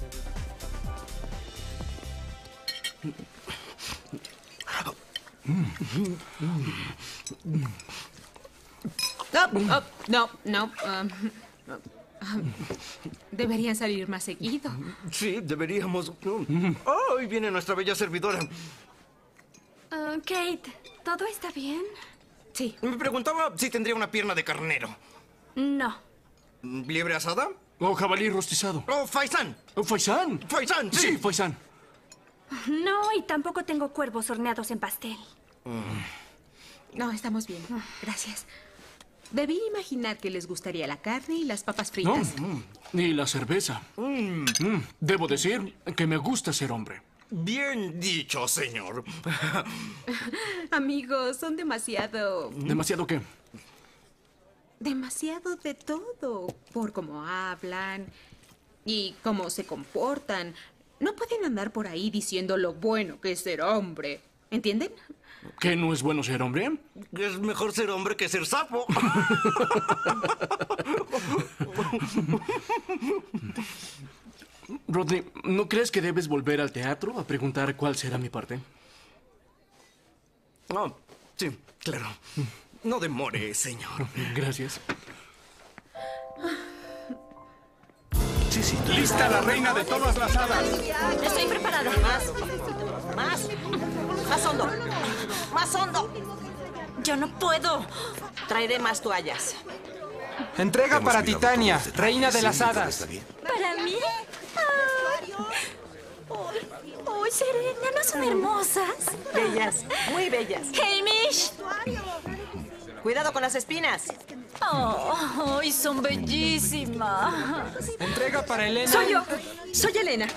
Oh, oh, no, no. um, um, deberían salir más seguido. Sí, deberíamos. ¡Oh! Ahí viene nuestra bella servidora. Uh, Kate, ¿todo está bien? Sí. Me preguntaba si tendría una pierna de carnero. No. ¿Liebre asada? O jabalí rostizado. ¡Oh, faisán! ¿O faisán? ¡Faisán, sí! Sí, faisán. No, y tampoco tengo cuervos horneados en pastel. No, estamos bien. Gracias. Debí imaginar que les gustaría la carne y las papas fritas. No, mm, ni la cerveza. Mm, debo decir que me gusta ser hombre. Bien dicho, señor. Amigos, son demasiado... ¿Demasiado qué? Demasiado de todo. Por cómo hablan y cómo se comportan. No pueden andar por ahí diciendo lo bueno que es ser hombre. ¿Entienden? ¿Que no es bueno ser hombre? Es mejor ser hombre que ser sapo. Rodney, ¿no crees que debes volver al teatro a preguntar cuál será mi parte? Oh, sí, claro. No demore, señor. Gracias. Sí, sí. Lista la reina de todas las hadas. Estoy preparada. Más. Más. Más hondo. Más hondo. Yo no puedo. Traeré más toallas. Entrega para Titania, reina de las hadas. ¿Para mí? ¡Oh, Serena! ¿No son hermosas? Bellas, muy bellas. ¡Hamish! Cuidado con las espinas. ¡Oh, y son bellísimas! Entrega para Elena. Soy yo. Soy Elena.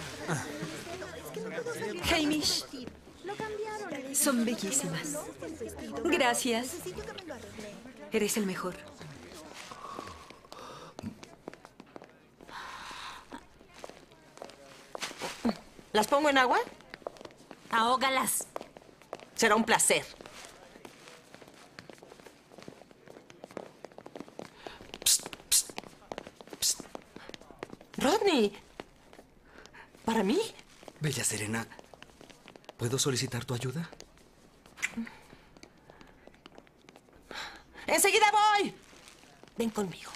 Hamish. Son bellísimas. Gracias. Eres el mejor. ¿Las pongo en agua? Ahógalas. Será un placer. Psst, psst, psst. Rodney. ¿Para mí? Bella Serena, ¿puedo solicitar tu ayuda? ¡Enseguida voy! Ven conmigo.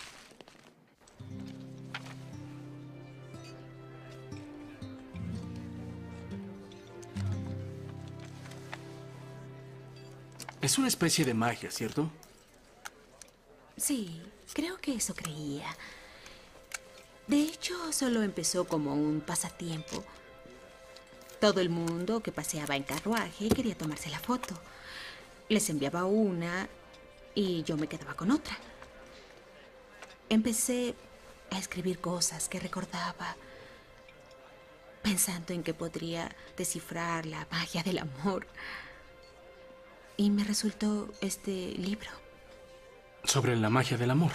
Es una especie de magia, ¿cierto? Sí, creo que eso creía. De hecho, solo empezó como un pasatiempo. Todo el mundo que paseaba en carruaje quería tomarse la foto. Les enviaba una y yo me quedaba con otra. Empecé a escribir cosas que recordaba, pensando en que podría descifrar la magia del amor. Y me resultó este libro. Sobre la magia del amor.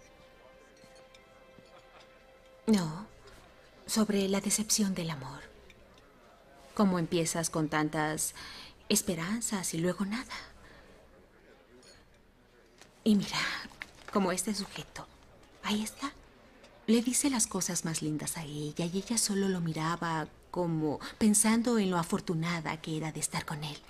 No, sobre la decepción del amor. Cómo empiezas con tantas esperanzas y luego nada. Y mira, como este sujeto, ahí está. Le dice las cosas más lindas a ella y ella solo lo miraba como pensando en lo afortunada que era de estar con él.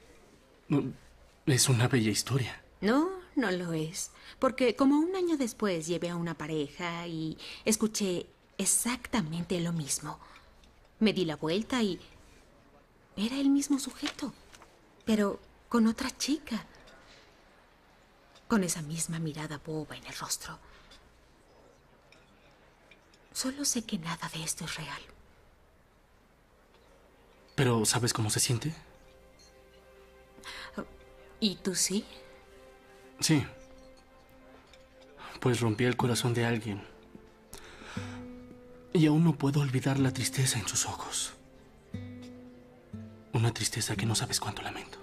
Es una bella historia. No, no lo es. Porque como un año después llevé a una pareja y escuché exactamente lo mismo. Me di la vuelta y era el mismo sujeto, pero con otra chica. Con esa misma mirada boba en el rostro. Solo sé que nada de esto es real. ¿Pero sabes cómo se siente? ¿Y tú sí? Sí. Pues rompí el corazón de alguien. Y aún no puedo olvidar la tristeza en sus ojos. Una tristeza que no sabes cuánto lamento.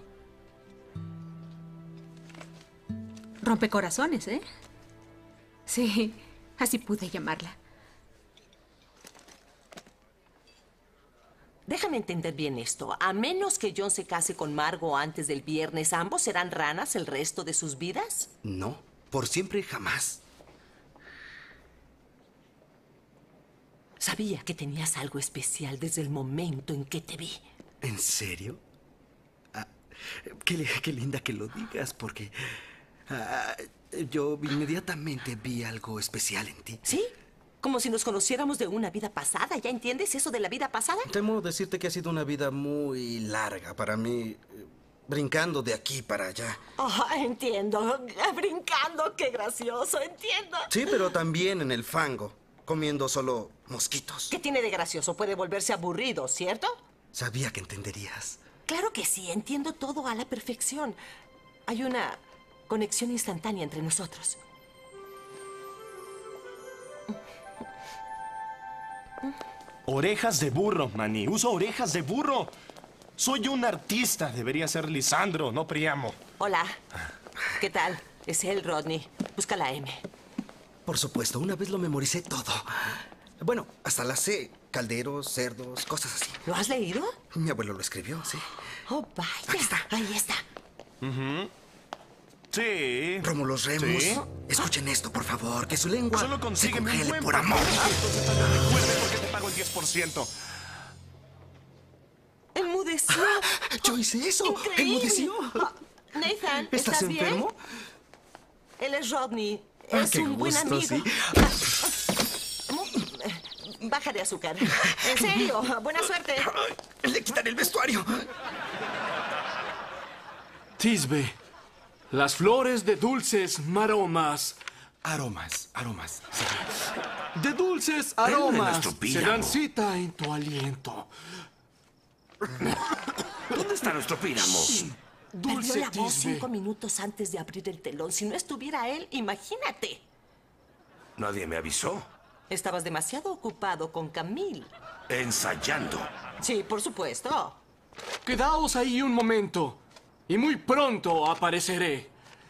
Rompecorazones, ¿eh? Sí, así pude llamarla. Déjame entender bien esto. A menos que John se case con Margo antes del viernes, ¿ambos serán ranas el resto de sus vidas? No, por siempre jamás. Sabía que tenías algo especial desde el momento en que te vi. ¿En serio? Ah, qué, qué linda que lo digas, porque ah, yo inmediatamente vi algo especial en ti. ¿Sí? Como si nos conociéramos de una vida pasada. ¿Ya entiendes eso de la vida pasada? Temo decirte que ha sido una vida muy larga para mí, brincando de aquí para allá. Oh, entiendo. Brincando, qué gracioso, entiendo. Sí, pero también en el fango, comiendo solo mosquitos. ¿Qué tiene de gracioso? Puede volverse aburrido, ¿cierto? Sabía que entenderías. Claro que sí, entiendo todo a la perfección. Hay una conexión instantánea entre nosotros. Orejas de burro, Manny. Uso orejas de burro. Soy un artista. Debería ser Lisandro, no Priamo. Hola. ¿Qué tal? Es él, Rodney. Busca la M. Por supuesto, una vez lo memoricé todo. Bueno, hasta la C. Calderos, cerdos, cosas así. ¿Lo has leído? Mi abuelo lo escribió, sí. Oh, vaya. Ahí está. Ahí está. Uh-huh. Sí. Rómulos Remus, ¿Sí? Escuchen esto, por favor, que su lengua Solo se consígueme un congele buen por amor. Entonces tal vez recuerde por qué te pago el diez por ciento. Enmudeció. Yo hice eso. Increíble. Enmudeció. Nathan, ¿estás ¿estás bien? enfermo? Él es Rodney. Ah, Es qué un buen gusto, amigo. sí. Baja de azúcar. En serio, buena suerte. Le quitaré el vestuario. Tisbe, las flores de dulces maromas. Aromas, aromas. Sí. De dulces Ven en aromas nuestro se píramo. dan cita en tu aliento. ¿Dónde está nuestro píramo? Perdió la voz Tisbe. cinco minutos antes de abrir el telón. Si no estuviera él, imagínate. Nadie me avisó. Estabas demasiado ocupado con Camille. Ensayando. Sí, por supuesto. Quedaos ahí un momento y muy pronto apareceré.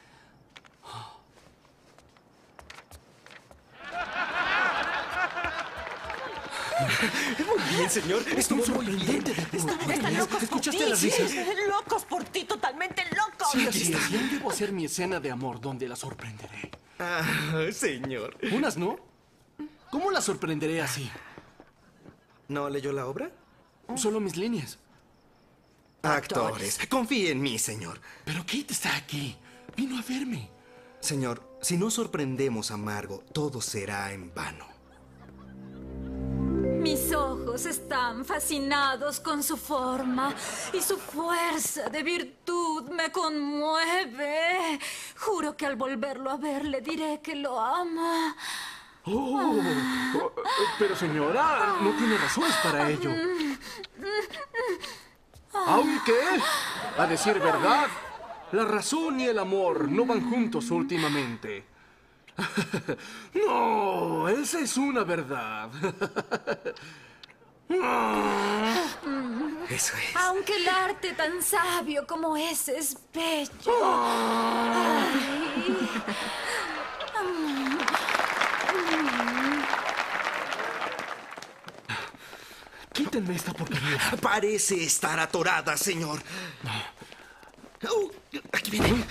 Muy bien, señor. Estuvo sorprendente. Están locos por ¿Escuchaste ti. las risas? Locos por ti, totalmente locos. Sí, sí, bien debo hacer mi escena de amor donde la sorprenderé. Ah, señor. ¿Unas no? ¿Cómo la sorprenderé así? ¿No leyó la obra? Solo mis líneas. Actores. Confíe en mí, señor. Pero Kate está aquí. Vino a verme. Señor, si no sorprendemos a Margo, todo será en vano. Mis ojos están fascinados con su forma y su fuerza de virtud me conmueve. Juro que al volverlo a ver le diré que lo ama. Oh, oh, pero señora, no tiene razones para ello. Aunque, a decir verdad, la razón y el amor no van juntos últimamente. No, esa es una verdad. Eso es. Aunque el arte tan sabio como ese es bello. Ay. Quítenme esta porquería. Parece estar atorada, señor. Oh, aquí viene.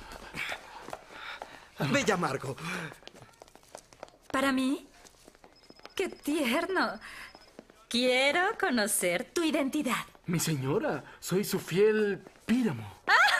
Oh. Bella Margo. ¿Para mí? ¡Qué tierno! Quiero conocer tu identidad. Mi señora, soy su fiel píramo.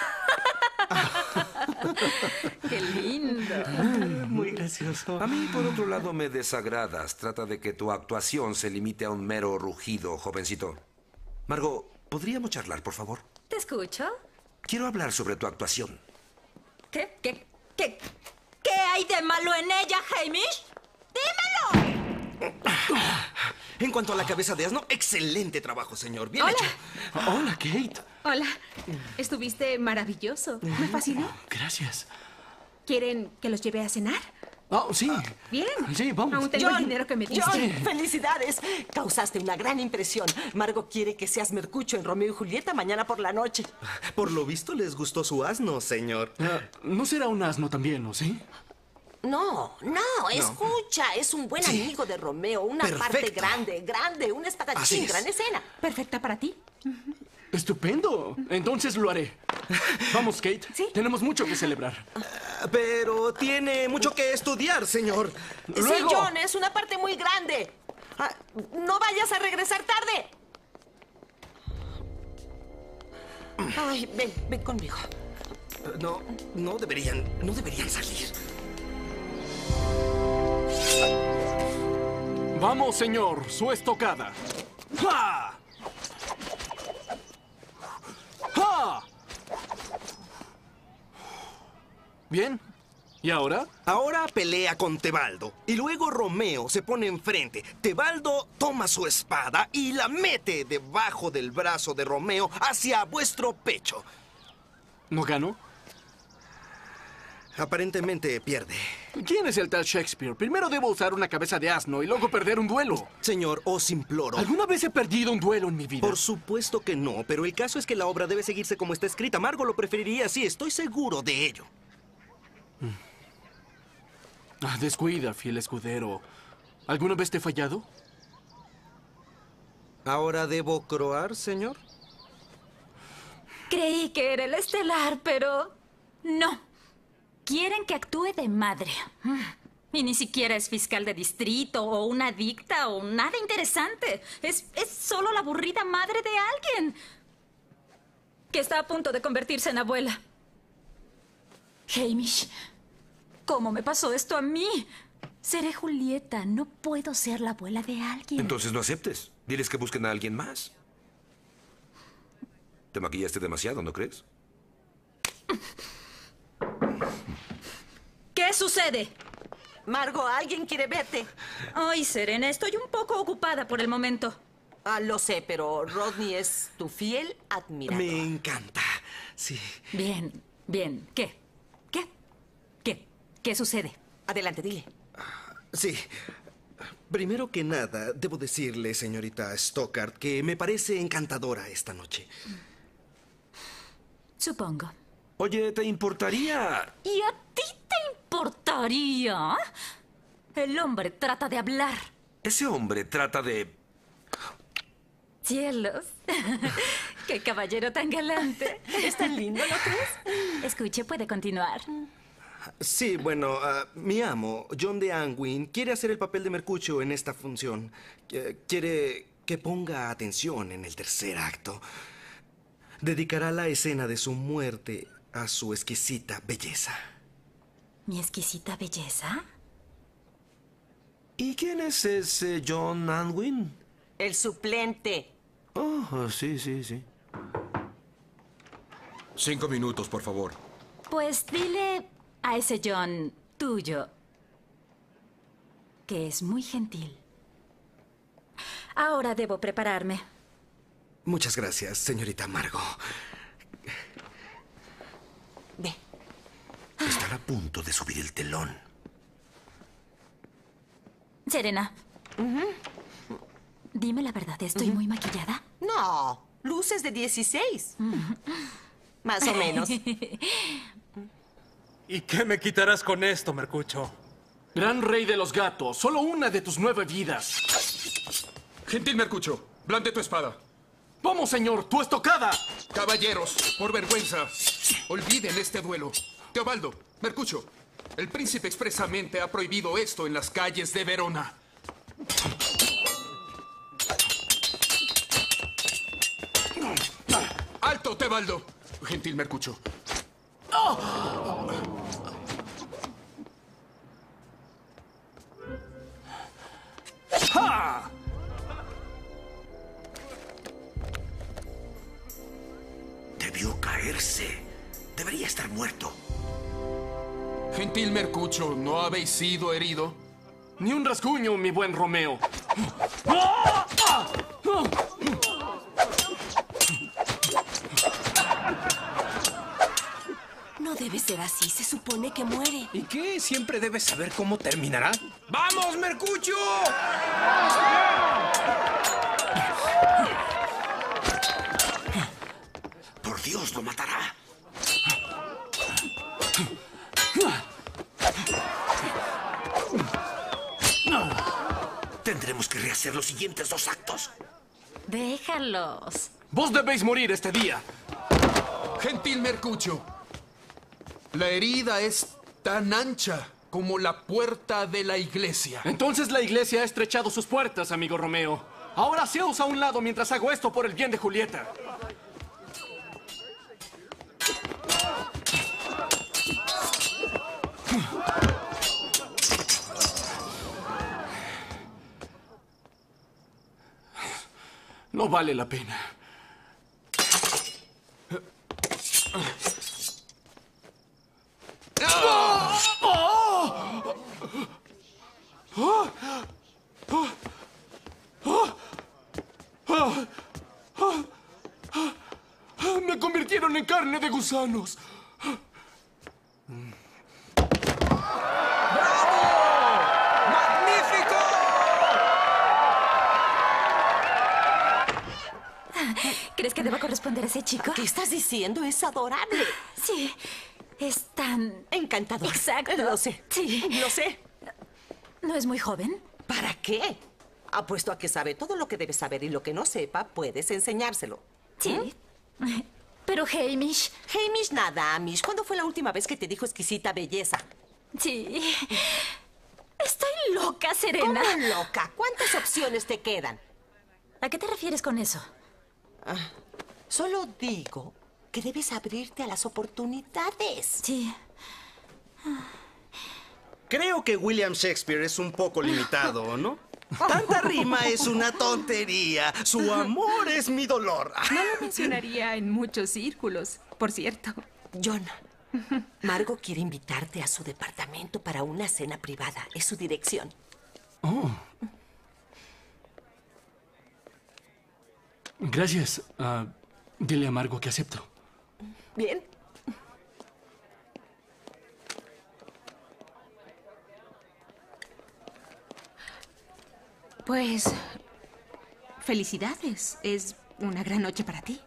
¡Qué lindo! Muy gracioso. A mí, por otro lado, me desagradas. Trata de que tu actuación se limite a un mero rugido, jovencito. Margo, ¿podríamos charlar, por favor? ¿Te escucho? Quiero hablar sobre tu actuación. ¿Qué? ¿Qué? ¿Qué? ¿Qué hay de malo en ella, Hamish? ¡Dímelo! En cuanto a la cabeza de asno, excelente trabajo, señor. Bien Hola. hecho. Hola, Kate. Hola. Estuviste maravilloso. Me fascinó. Gracias. ¿Quieren que los lleve a cenar? Oh, sí. Bien. Sí, vamos. Aún tengo el dinero que me diste. John, felicidades. Causaste una gran impresión. Margo quiere que seas Mercucho en Romeo y Julieta mañana por la noche. Por lo visto les gustó su asno, señor. Ah, ¿no será un asno también, o sí? No, no, escucha. Es un buen Sí. amigo de Romeo. Una Perfecto. parte grande, grande. Un Así espadachín, es. gran escena. ¿Perfecta para ti? Estupendo. Entonces lo haré. Vamos, Kate. Tenemos mucho que celebrar. Pero tiene mucho que estudiar, señor. Sí, John, es una parte muy grande. Ah, no vayas a regresar tarde. Ay, ven, ven conmigo. No, no deberían, no deberían salir. Vamos, señor. Su estocada. ¡Ja! ¡Ja! Bien. ¿Y ahora? Ahora pelea con Tebaldo. Y luego Romeo se pone enfrente. Tebaldo toma su espada y la mete debajo del brazo de Romeo hacia vuestro pecho. ¿No ganó? Aparentemente pierde. ¿Quién es el tal Shakespeare? Primero debo usar una cabeza de asno y luego perder un duelo. Señor, os imploro. ¿Alguna vez he perdido un duelo en mi vida? Por supuesto que no, pero el caso es que la obra debe seguirse como está escrita. Margo lo preferiría así, estoy seguro de ello. Ah, descuida, fiel escudero. ¿Alguna vez te he fallado? ¿Ahora debo croar, señor? Creí que era el estelar, pero no. Quieren que actúe de madre. Y ni siquiera es fiscal de distrito o una adicta o nada interesante. Es, es solo la aburrida madre de alguien que está a punto de convertirse en abuela. Hamish, ¿cómo me pasó esto a mí? Seré Julieta, no puedo ser la abuela de alguien. Entonces no aceptes. Diles que busquen a alguien más. Te maquillaste demasiado, ¿no crees? ¿Qué sucede? Margo, alguien quiere verte. Ay, Serena, estoy un poco ocupada por el momento. Ah, lo sé, pero Rodney es tu fiel admirador. Me encanta, sí. Bien, bien. ¿Qué? ¿Qué? ¿Qué? ¿Qué sucede? Adelante, dile. Sí. Primero que nada, debo decirle, señorita Stockard, que me parece encantadora esta noche. Supongo. Oye, ¿te importaría? ¿Y a ti te importaría? El hombre trata de hablar. Ese hombre trata de... Cielos. Qué caballero tan galante. ¿Es tan lindo, lo crees? Escuche, puede continuar. Sí, bueno, ah, mi amo, John de Anguin, quiere hacer el papel de Mercucio en esta función. Eh, quiere que ponga atención en el tercer acto. Dedicará la escena de su muerte a su exquisita belleza. ¿Mi exquisita belleza? ¿Y quién es ese John Anwin? El suplente. Oh, sí, sí, sí. Cinco minutos, por favor. Pues dile a ese John tuyo que es muy gentil. Ahora debo prepararme. Muchas gracias, señorita Margo. Ve. Están a punto de subir el telón. Serena. Dime la verdad, ¿estoy muy maquillada? No, luces de dieciséis. Más o menos. ¿Y qué me quitarás con esto, Mercucho? Gran rey de los gatos, solo una de tus nueve vidas. Gentil Mercucho, blande tu espada. Vamos, señor, tu estocada. Caballeros, por vergüenza, olviden este duelo. Teobaldo, Mercucho, el príncipe expresamente ha prohibido esto en las calles de Verona. ¡Alto, Teobaldo! Gentil Mercucho. ¡Ja! Debió caerse. Debería estar muerto. Gentil Mercucho, ¿no habéis sido herido? Ni un rasguño, mi buen Romeo. No debe ser así, se supone que muere. ¿Y qué? ¿Siempre debes saber cómo terminará? ¡Vamos, Mercucho! Por Dios, lo matará. Tendremos que rehacer los siguientes dos actos. Déjalos. Vos debéis morir este día. Gentil Mercucho, la herida es tan ancha como la puerta de la iglesia. Entonces la iglesia ha estrechado sus puertas, amigo Romeo. Ahora haceos a un lado mientras hago esto por el bien de Julieta. No vale la pena. Me convirtieron en carne de gusanos. ¿Crees que deba corresponder a ese chico? ¿Qué estás diciendo? Es adorable. Sí, es tan... encantador. Exacto. Lo sé. Sí. Lo sé. ¿No es muy joven? ¿Para qué? Apuesto a que sabe todo lo que debe saber y lo que no sepa, puedes enseñárselo. Sí. ¿Mm? Pero Hamish... Hamish nada, Amish. ¿Cuándo fue la última vez que te dijo exquisita belleza? Sí. Estoy loca, Serena. ¿Cómo loca? ¿Cuántas opciones te quedan? ¿A qué te refieres con eso? Ah, solo digo que debes abrirte a las oportunidades. Sí. Creo que William Shakespeare es un poco limitado, ¿no? Tanta rima es una tontería. Su amor es mi dolor. No lo mencionaría en muchos círculos, por cierto. John, Margo quiere invitarte a su departamento para una cena privada. Es su dirección. Oh. Gracias. Uh, dile a Margo que acepto. Bien. Pues, felicidades. Es una gran noche para ti.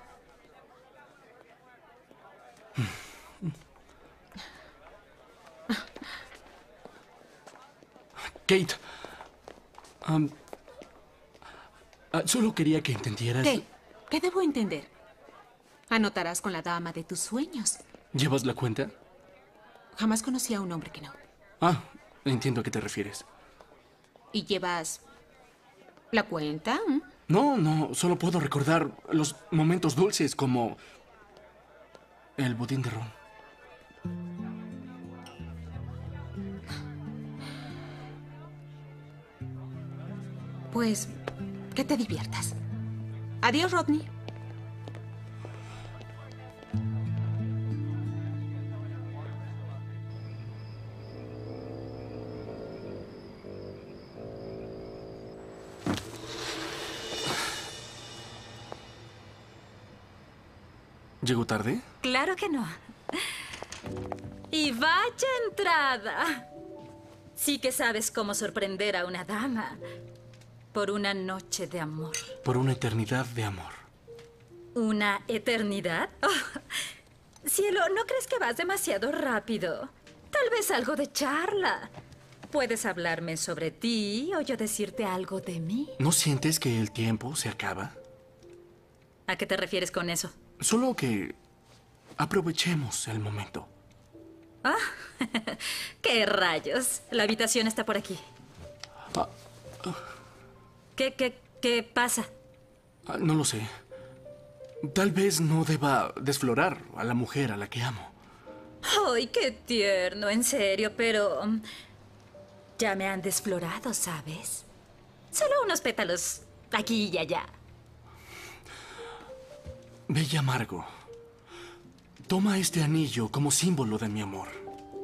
Kate, um, uh, solo quería que entendieras... ¿Qué? ¿Qué debo entender? Anotarás con la dama de tus sueños. ¿Llevas la cuenta? Jamás conocí a un hombre que no. Ah, entiendo a qué te refieres. ¿Y llevas la cuenta? ¿Mm? No, no, solo puedo recordar los momentos dulces como el budín de ron. Pues, que te diviertas. Adiós, Rodney. ¿Llegó tarde? Claro que no. Y vaya entrada. Sí que sabes cómo sorprender a una dama. Por una noche de amor. Por una eternidad de amor. ¿Una eternidad? Oh, cielo, ¿no crees que vas demasiado rápido? Tal vez algo de charla. Puedes hablarme sobre ti o yo decirte algo de mí. ¿No sientes que el tiempo se acaba? ¿A qué te refieres con eso? Solo que aprovechemos el momento. Ah, qué rayos. La habitación está por aquí. Ah, ah. ¿Qué, qué, qué pasa? Ah, no lo sé. Tal vez no deba desflorar a la mujer a la que amo. ¡Ay, qué tierno! En serio, pero... Um, ya me han desflorado, ¿sabes? Solo unos pétalos aquí y allá. Bella Margo, toma este anillo como símbolo de mi amor.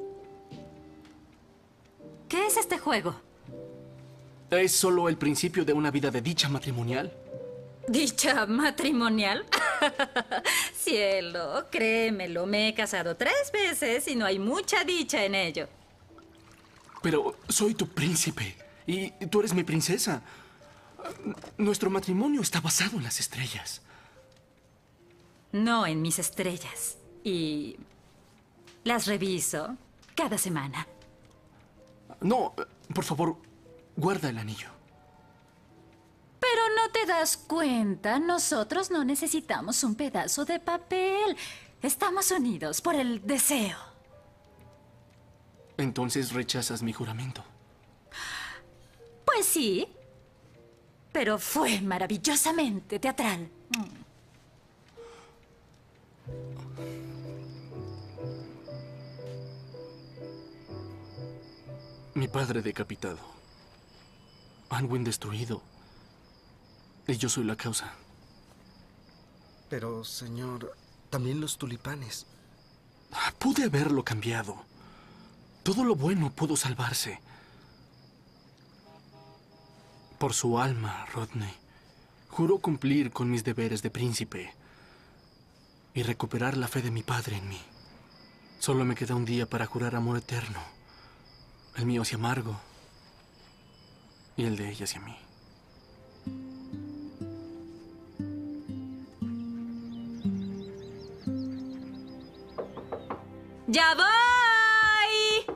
¿Qué es este juego? ¿Es solo el principio de una vida de dicha matrimonial? ¿Dicha matrimonial? Cielo, créemelo, me he casado tres veces y no hay mucha dicha en ello. Pero soy tu príncipe y tú eres mi princesa. Nuestro matrimonio está basado en las estrellas. No en mis estrellas. Y las reviso cada semana. No, por favor, guarda el anillo. te das cuenta? Nosotros no necesitamos un pedazo de papel. Estamos unidos por el deseo. Entonces rechazas mi juramento. Pues sí, pero fue maravillosamente teatral. Mi padre decapitado. Anwin destruido. Y yo soy la causa. Pero, señor, también los tulipanes. Pude haberlo cambiado. Todo lo bueno pudo salvarse. Por su alma, Rodney. Juró cumplir con mis deberes de príncipe y recuperar la fe de mi padre en mí. Solo me queda un día para jurar amor eterno. El mío hacia Margo y el de ella hacia mí. ¡Ya voy!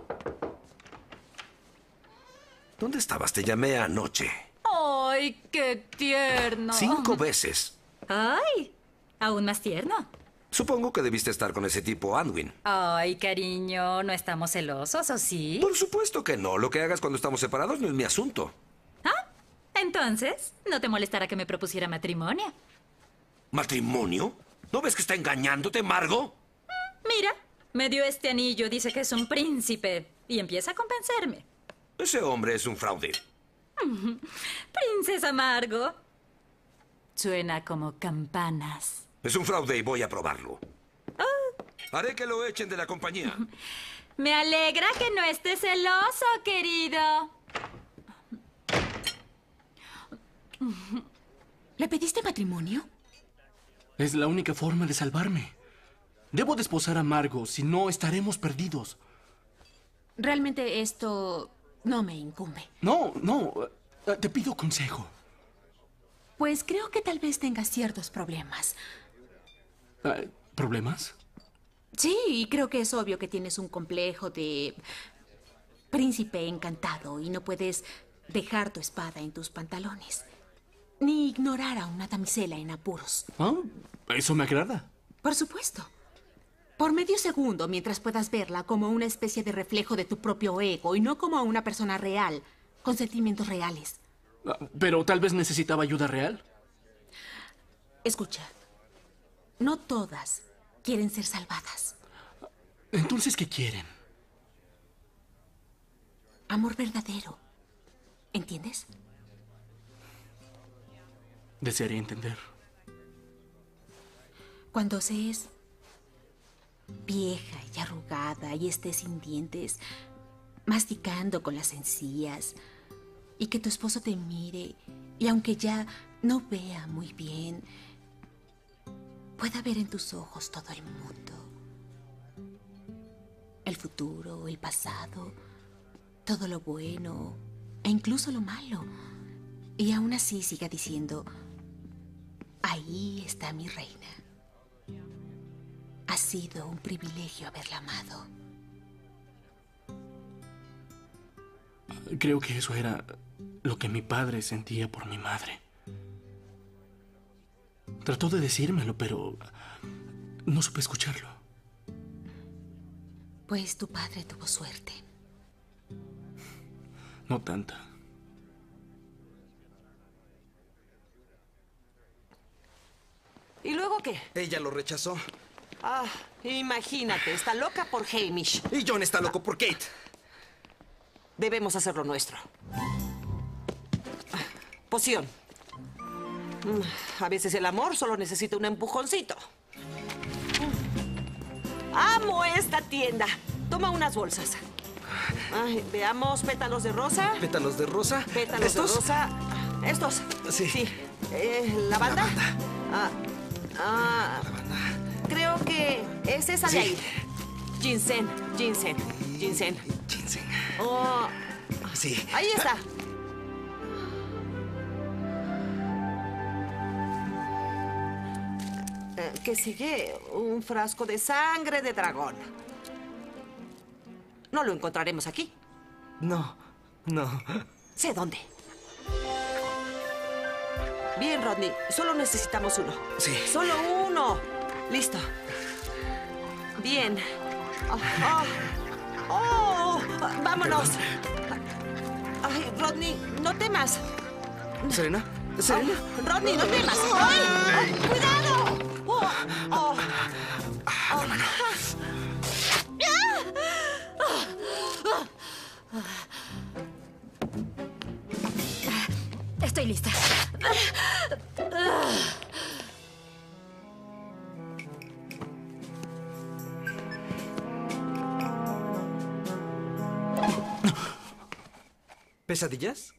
¿Dónde estabas? Te llamé anoche. ¡Ay, qué tierno! Cinco veces. ¡Ay! Aún más tierno. Supongo que debiste estar con ese tipo Anwin. Ay, cariño, ¿no estamos celosos o sí? Por supuesto que no. Lo que hagas cuando estamos separados no es mi asunto. ¿Ah? Entonces, ¿no te molestará que me propusiera matrimonio? ¿Matrimonio? ¿No ves que está engañándote, Margo? Mira, me dio este anillo, dice que es un príncipe y empieza a convencerme. Ese hombre es un fraude. Princesa Margo. Suena como campanas. Es un fraude y voy a probarlo. Oh. Haré que lo echen de la compañía. Me alegra que no estés celoso, querido. ¿Le pediste matrimonio? Es la única forma de salvarme. Debo desposar a Margo, si no estaremos perdidos. Realmente esto no me incumbe. No, no. Te pido consejo. Pues creo que tal vez tengas ciertos problemas. Uh, ¿Problemas? Sí, y creo que es obvio que tienes un complejo de príncipe encantado y no puedes dejar tu espada en tus pantalones. Ni ignorar a una damisela en apuros. Oh, eso me agrada. Por supuesto. Por medio segundo, mientras puedas verla como una especie de reflejo de tu propio ego y no como a una persona real, con sentimientos reales. Pero tal vez necesitaba ayuda real. Escucha. No todas quieren ser salvadas. Entonces, ¿qué quieren? Amor verdadero. ¿Entiendes? Desearía entender. Cuando seas vieja y arrugada y estés sin dientes, masticando con las encías, y que tu esposo te mire, y aunque ya no vea muy bien, pueda ver en tus ojos todo el mundo. El futuro, el pasado, todo lo bueno e incluso lo malo. Y aún así siga diciendo, ahí está mi reina. Ha sido un privilegio haberla amado. Creo que eso era lo que mi padre sentía por mi madre. Trató de decírmelo, pero no supe escucharlo. Pues tu padre tuvo suerte. No tanta. ¿Y luego qué? Ella lo rechazó. Ah, imagínate, está loca por Hamish. Y John está loco por Kate. Debemos hacer lo nuestro. Poción. A veces el amor solo necesita un empujoncito. ¡Amo esta tienda! Toma unas bolsas. Ay, veamos, pétalos de rosa. ¿Pétalos de rosa? Pétalos ¿Estos? de rosa. Estos. Sí. Sí. Eh, ¿Lavanda? Lavanda. Ah, ah, Lavanda. creo que es esa de Sí. ahí. Ginseng, ginseng, ginseng. Ginseng. Oh, Sí. ahí está. Eh, ¿Qué sigue? Un frasco de sangre de dragón. No lo encontraremos aquí. No, no. Sé dónde. Bien, Rodney. Solo necesitamos uno. Sí. Solo uno. Listo. Bien. Oh, oh, oh, vámonos. Ay, Rodney, no temas. ¿Serena? ¿Serena? Oh, Rodney, no temas. ¡Ay! ¡Ay, ¡Cuidado! Oh, oh. Ah, la mano. Estoy lista. ¿Pesadillas?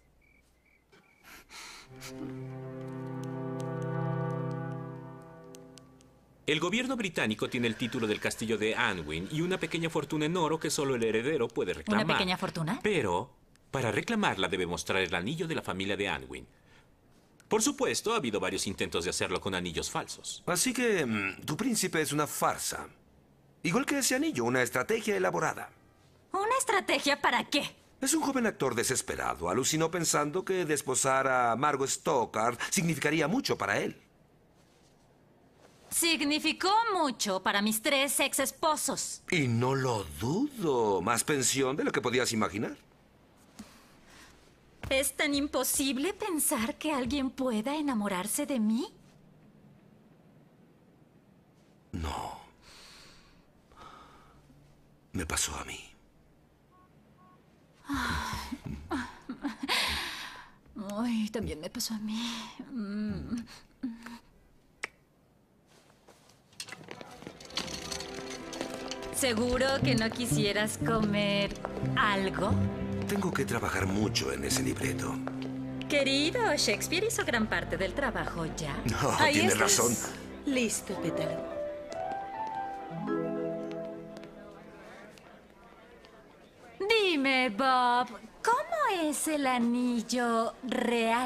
El gobierno británico tiene el título del castillo de Anwin y una pequeña fortuna en oro que solo el heredero puede reclamar. ¿Una pequeña fortuna? Pero, para reclamarla debe mostrar el anillo de la familia de Anwin. Por supuesto, ha habido varios intentos de hacerlo con anillos falsos. Así que mm, tu príncipe es una farsa. Igual que ese anillo, una estrategia elaborada. ¿Una estrategia para qué? Es un joven actor desesperado. Alucinó pensando que desposar a Margot Stockard significaría mucho para él. Significó mucho para mis tres ex esposos. Y no lo dudo. Más pensión de lo que podías imaginar. ¿Es tan imposible pensar que alguien pueda enamorarse de mí? No. Me pasó a mí. Ay, también me pasó a mí. Mm. ¿Seguro que no quisieras comer algo? Tengo que trabajar mucho en ese libreto. Querido, Shakespeare hizo gran parte del trabajo ya. No, Ahí tiene estás. razón. Listo, Pétalo. Dime, Bob, ¿cómo es el anillo real?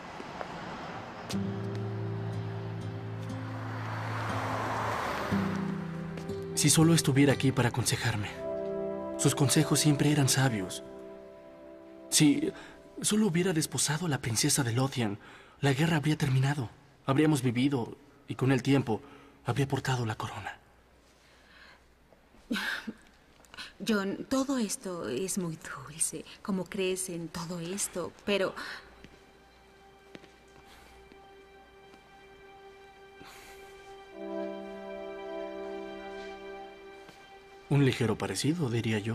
Si solo estuviera aquí para aconsejarme. Sus consejos siempre eran sabios. Si solo hubiera desposado a la princesa de Lothian, la guerra habría terminado. Habríamos vivido y con el tiempo habría portado la corona. John, todo esto es muy dulce. ¿Cómo crees en todo esto? Pero... Un ligero parecido, diría yo.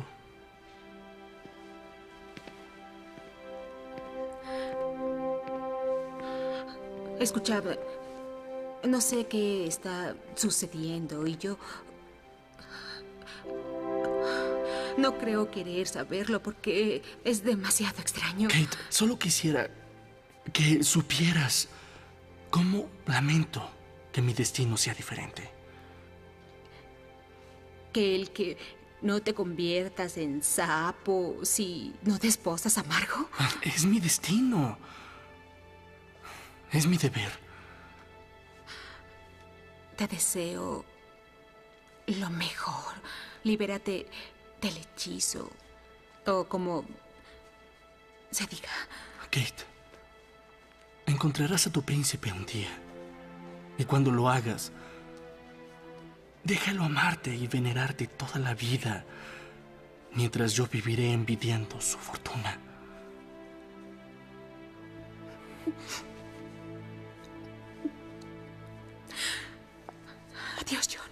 Escucha, no sé qué está sucediendo y yo... No creo querer saberlo porque es demasiado extraño. Kate, solo quisiera que supieras cómo lamento que mi destino sea diferente. Que el que no te conviertas en sapo si no desposas a Margot. Es mi destino. Es mi deber. Te deseo lo mejor. Libérate del hechizo. O como se diga. Kate, encontrarás a tu príncipe un día. Y cuando lo hagas, déjalo amarte y venerarte toda la vida, mientras yo viviré envidiando su fortuna. Adiós, John.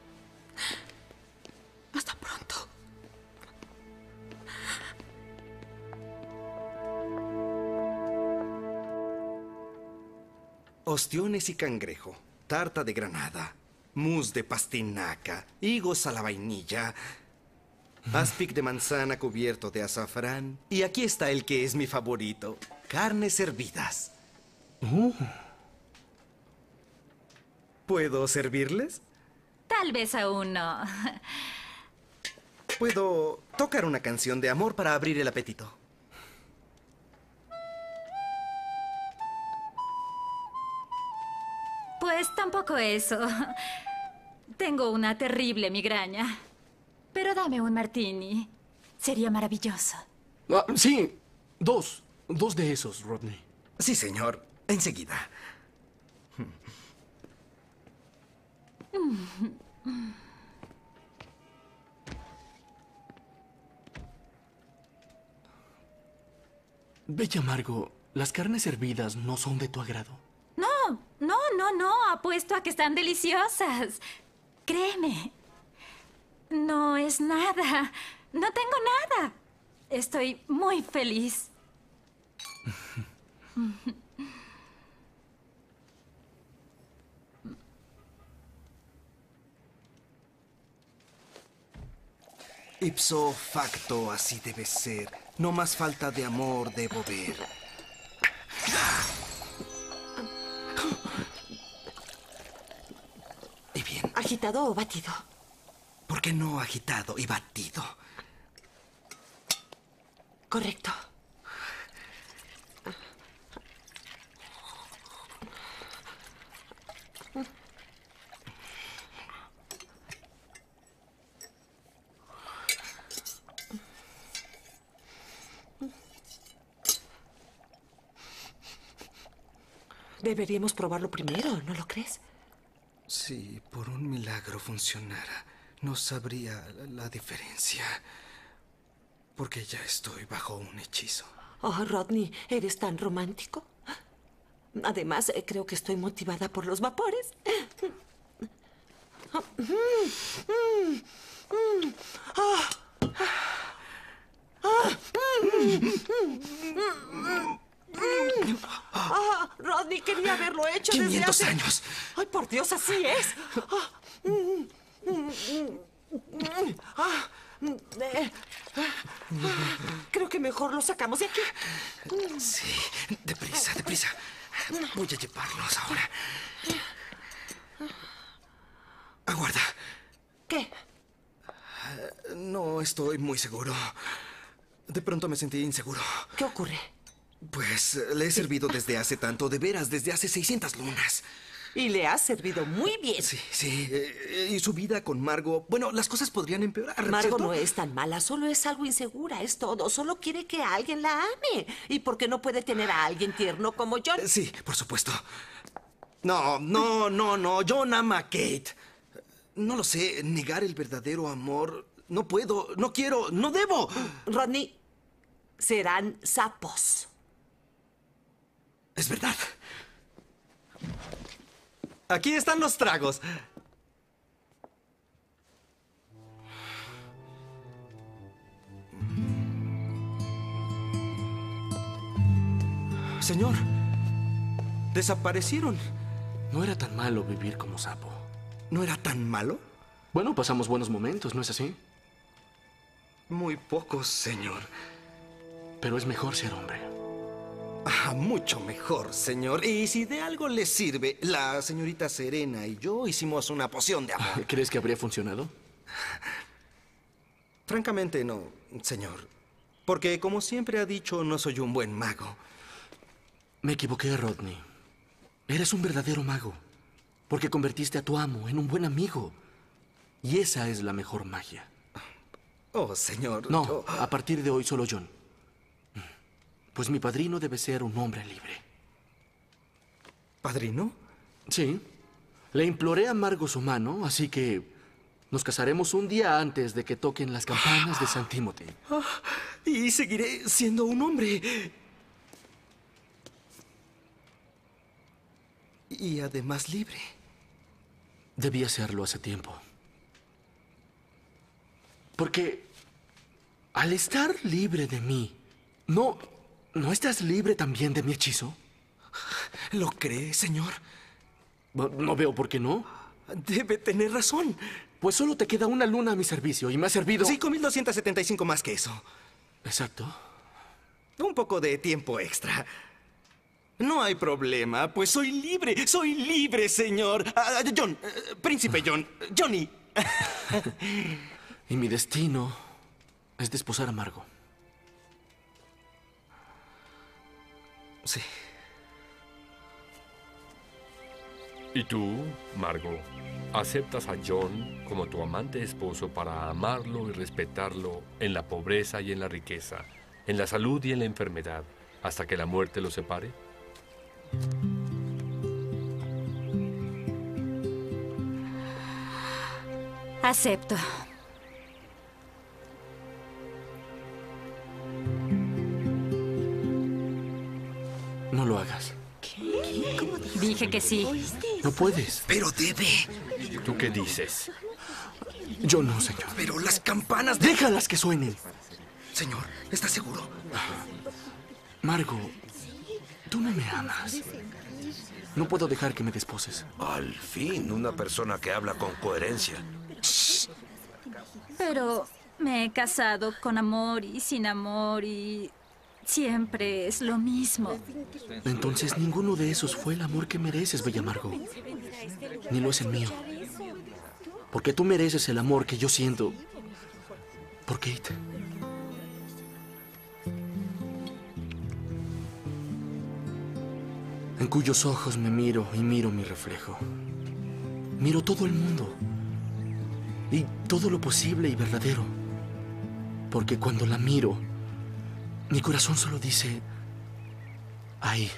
Hasta pronto. Ostiones y cangrejo, tarta de granada, mousse de pastinaca, higos a la vainilla, aspic de manzana cubierto de azafrán. Y aquí está el que es mi favorito, carnes hervidas. Uh. ¿Puedo servirles? Tal vez aún no. Puedo tocar una canción de amor para abrir el apetito. Pues tampoco eso. Tengo una terrible migraña. Pero dame un martini. Sería maravilloso. Ah, sí, dos. Dos de esos, Rodney. Sí, señor. Enseguida. Bella Margo, las carnes hervidas no son de tu agrado. No, no, no, no. Apuesto a que están deliciosas. Créeme. No es nada. No tengo nada. Estoy muy feliz. Ipso facto, así debe ser. No más falta de amor debo ver. Y bien. ¿Agitado o batido? ¿Por qué no agitado y batido? Correcto. Deberíamos probarlo primero, ¿no lo crees? Si por un milagro funcionara, no sabría la, la diferencia. Porque ya estoy bajo un hechizo. Oh, Rodney, ¿eres tan romántico? Además, eh, creo que estoy motivada por los vapores. Ah, Rodney, quería haberlo hecho desde quinientos hace... años. Ay, por Dios, así es. Ah, eh, creo que mejor lo sacamos de aquí. Sí, deprisa, deprisa. Voy a llevarlos ahora. Aguarda. ¿Qué? No estoy muy seguro. De pronto me sentí inseguro. ¿Qué ocurre? Pues le he servido desde hace tanto, de veras, desde hace seiscientas lunas. Y le has servido muy bien. Sí, sí. eh, y su vida con Margo... Bueno, las cosas podrían empeorar, Margo ¿cierto? no es tan mala, solo es algo insegura, es todo. Solo quiere que alguien la ame. ¿Y por qué no puede tener a alguien tierno como John? Sí, por supuesto. No, no, no, no. John ama a Kate. No lo sé, negar el verdadero amor... No puedo, no quiero, no debo. Rodney, serán sapos. Es verdad. Aquí están los tragos. Señor, desaparecieron. No era tan malo vivir como sapo. ¿No era tan malo? Bueno, pasamos buenos momentos, ¿no es así? Muy pocos, señor. Pero es mejor ser hombre. Ah, mucho mejor, señor. Y si de algo le sirve, la señorita Serena y yo hicimos una poción de amor. ¿Crees que habría funcionado? Francamente, no, señor. Porque, como siempre ha dicho, no soy un buen mago. Me equivoqué, Rodney. Eres un verdadero mago. Porque convertiste a tu amo en un buen amigo. Y esa es la mejor magia. Oh, señor. No, yo... a partir de hoy solo John. Pues mi padrino debe ser un hombre libre. ¿Padrino? Sí. Le imploré a Margo su mano, así que nos casaremos un día antes de que toquen las campanas de San Timothy. Ah, y seguiré siendo un hombre. Y además libre. Debí hacerlo hace tiempo. Porque al estar libre de mí, ¿no, ¿no estás libre también de mi hechizo? ¿Lo cree, señor? No veo por qué no. Debe tener razón. Pues solo te queda una luna a mi servicio y me ha servido... cinco mil doscientos setenta y cinco más que eso. Exacto. Un poco de tiempo extra. No hay problema, pues soy libre. Soy libre, señor. Uh, John, uh, príncipe John, Johnny. Y mi destino es desposar a Margo. Sí. ¿Y tú, Margo, aceptas a John como tu amante esposo para amarlo y respetarlo en la pobreza y en la riqueza, en la salud y en la enfermedad, hasta que la muerte los separe? Acepto. No lo hagas. Dije que sí. No puedes. Pero debe. ¿Tú qué dices? Yo no, señor. Pero las campanas... de- Déjalas que suenen. Señor, ¿estás seguro? Margo, tú no me amas. No puedo dejar que me desposes. Al fin, una persona que habla con coherencia. Pero me he casado con amor y sin amor y siempre es lo mismo. Entonces ninguno de esos fue el amor que mereces, bella Margo. Ni lo es el mío. Porque tú mereces el amor que yo siento por Kate. En cuyos ojos me miro y miro mi reflejo. Miro todo el mundo. Y todo lo posible y verdadero. Porque cuando la miro, mi corazón solo dice, ahí,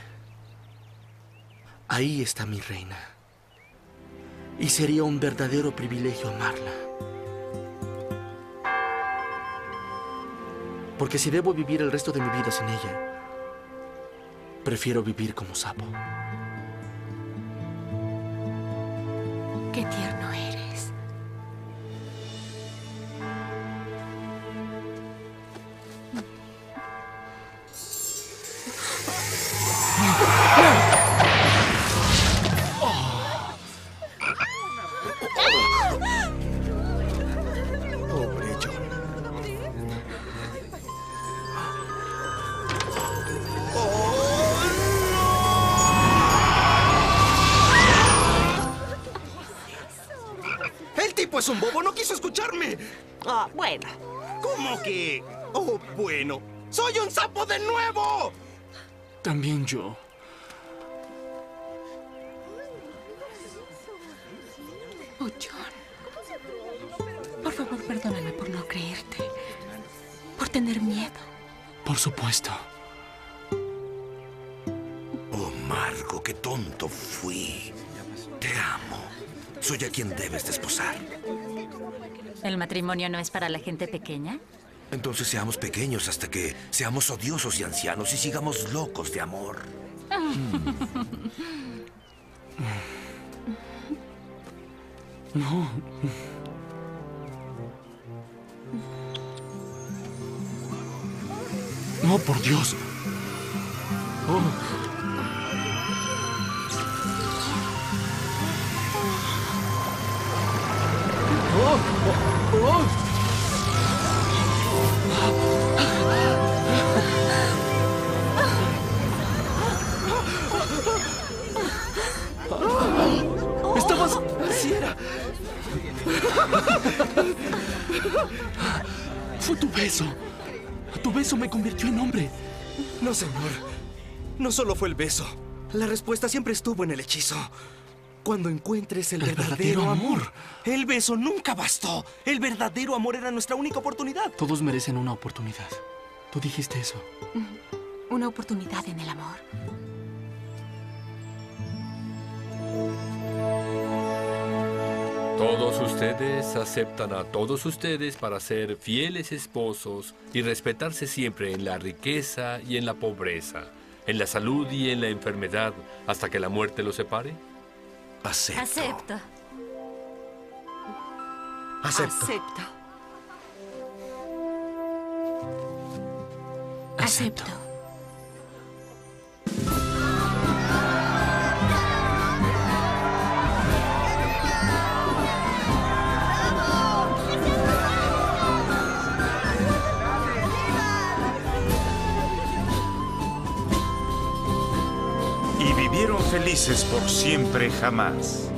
ahí está mi reina. Y sería un verdadero privilegio amarla. Porque si debo vivir el resto de mi vida sin ella, prefiero vivir como sapo. Qué tierno eres. Pobre John. El tipo es un bobo, no quiso escucharme. Ah, bueno. ¿Cómo que? Oh, bueno. ¡Soy un sapo de nuevo! También yo. Oh, John. Por favor, perdóname por no creerte. Por tener miedo. Por supuesto. Oh, Margo, qué tonto fui. Te amo. Soy a quien debes desposar. ¿El matrimonio no es para la gente pequeña? Entonces seamos pequeños hasta que seamos odiosos y ancianos y sigamos locos de amor. No. No, por Dios. Oh. Oh, oh, oh. Estabas... Así era. Fue tu beso. Tu beso me convirtió en hombre. No, señor. No solo fue el beso. La respuesta siempre estuvo en el hechizo. Cuando encuentres el, El verdadero, verdadero amor. amor. El beso nunca bastó. El verdadero amor era nuestra única oportunidad. Todos merecen una oportunidad. Tú dijiste eso. Una oportunidad en el amor. Todos ustedes aceptan a todos ustedes para ser fieles esposos y respetarse siempre en la riqueza y en la pobreza, en la salud y en la enfermedad, hasta que la muerte los separe. Acepto. Acepto. Acepto. Acepto. Acepto. Y vivieron felices por siempre jamás.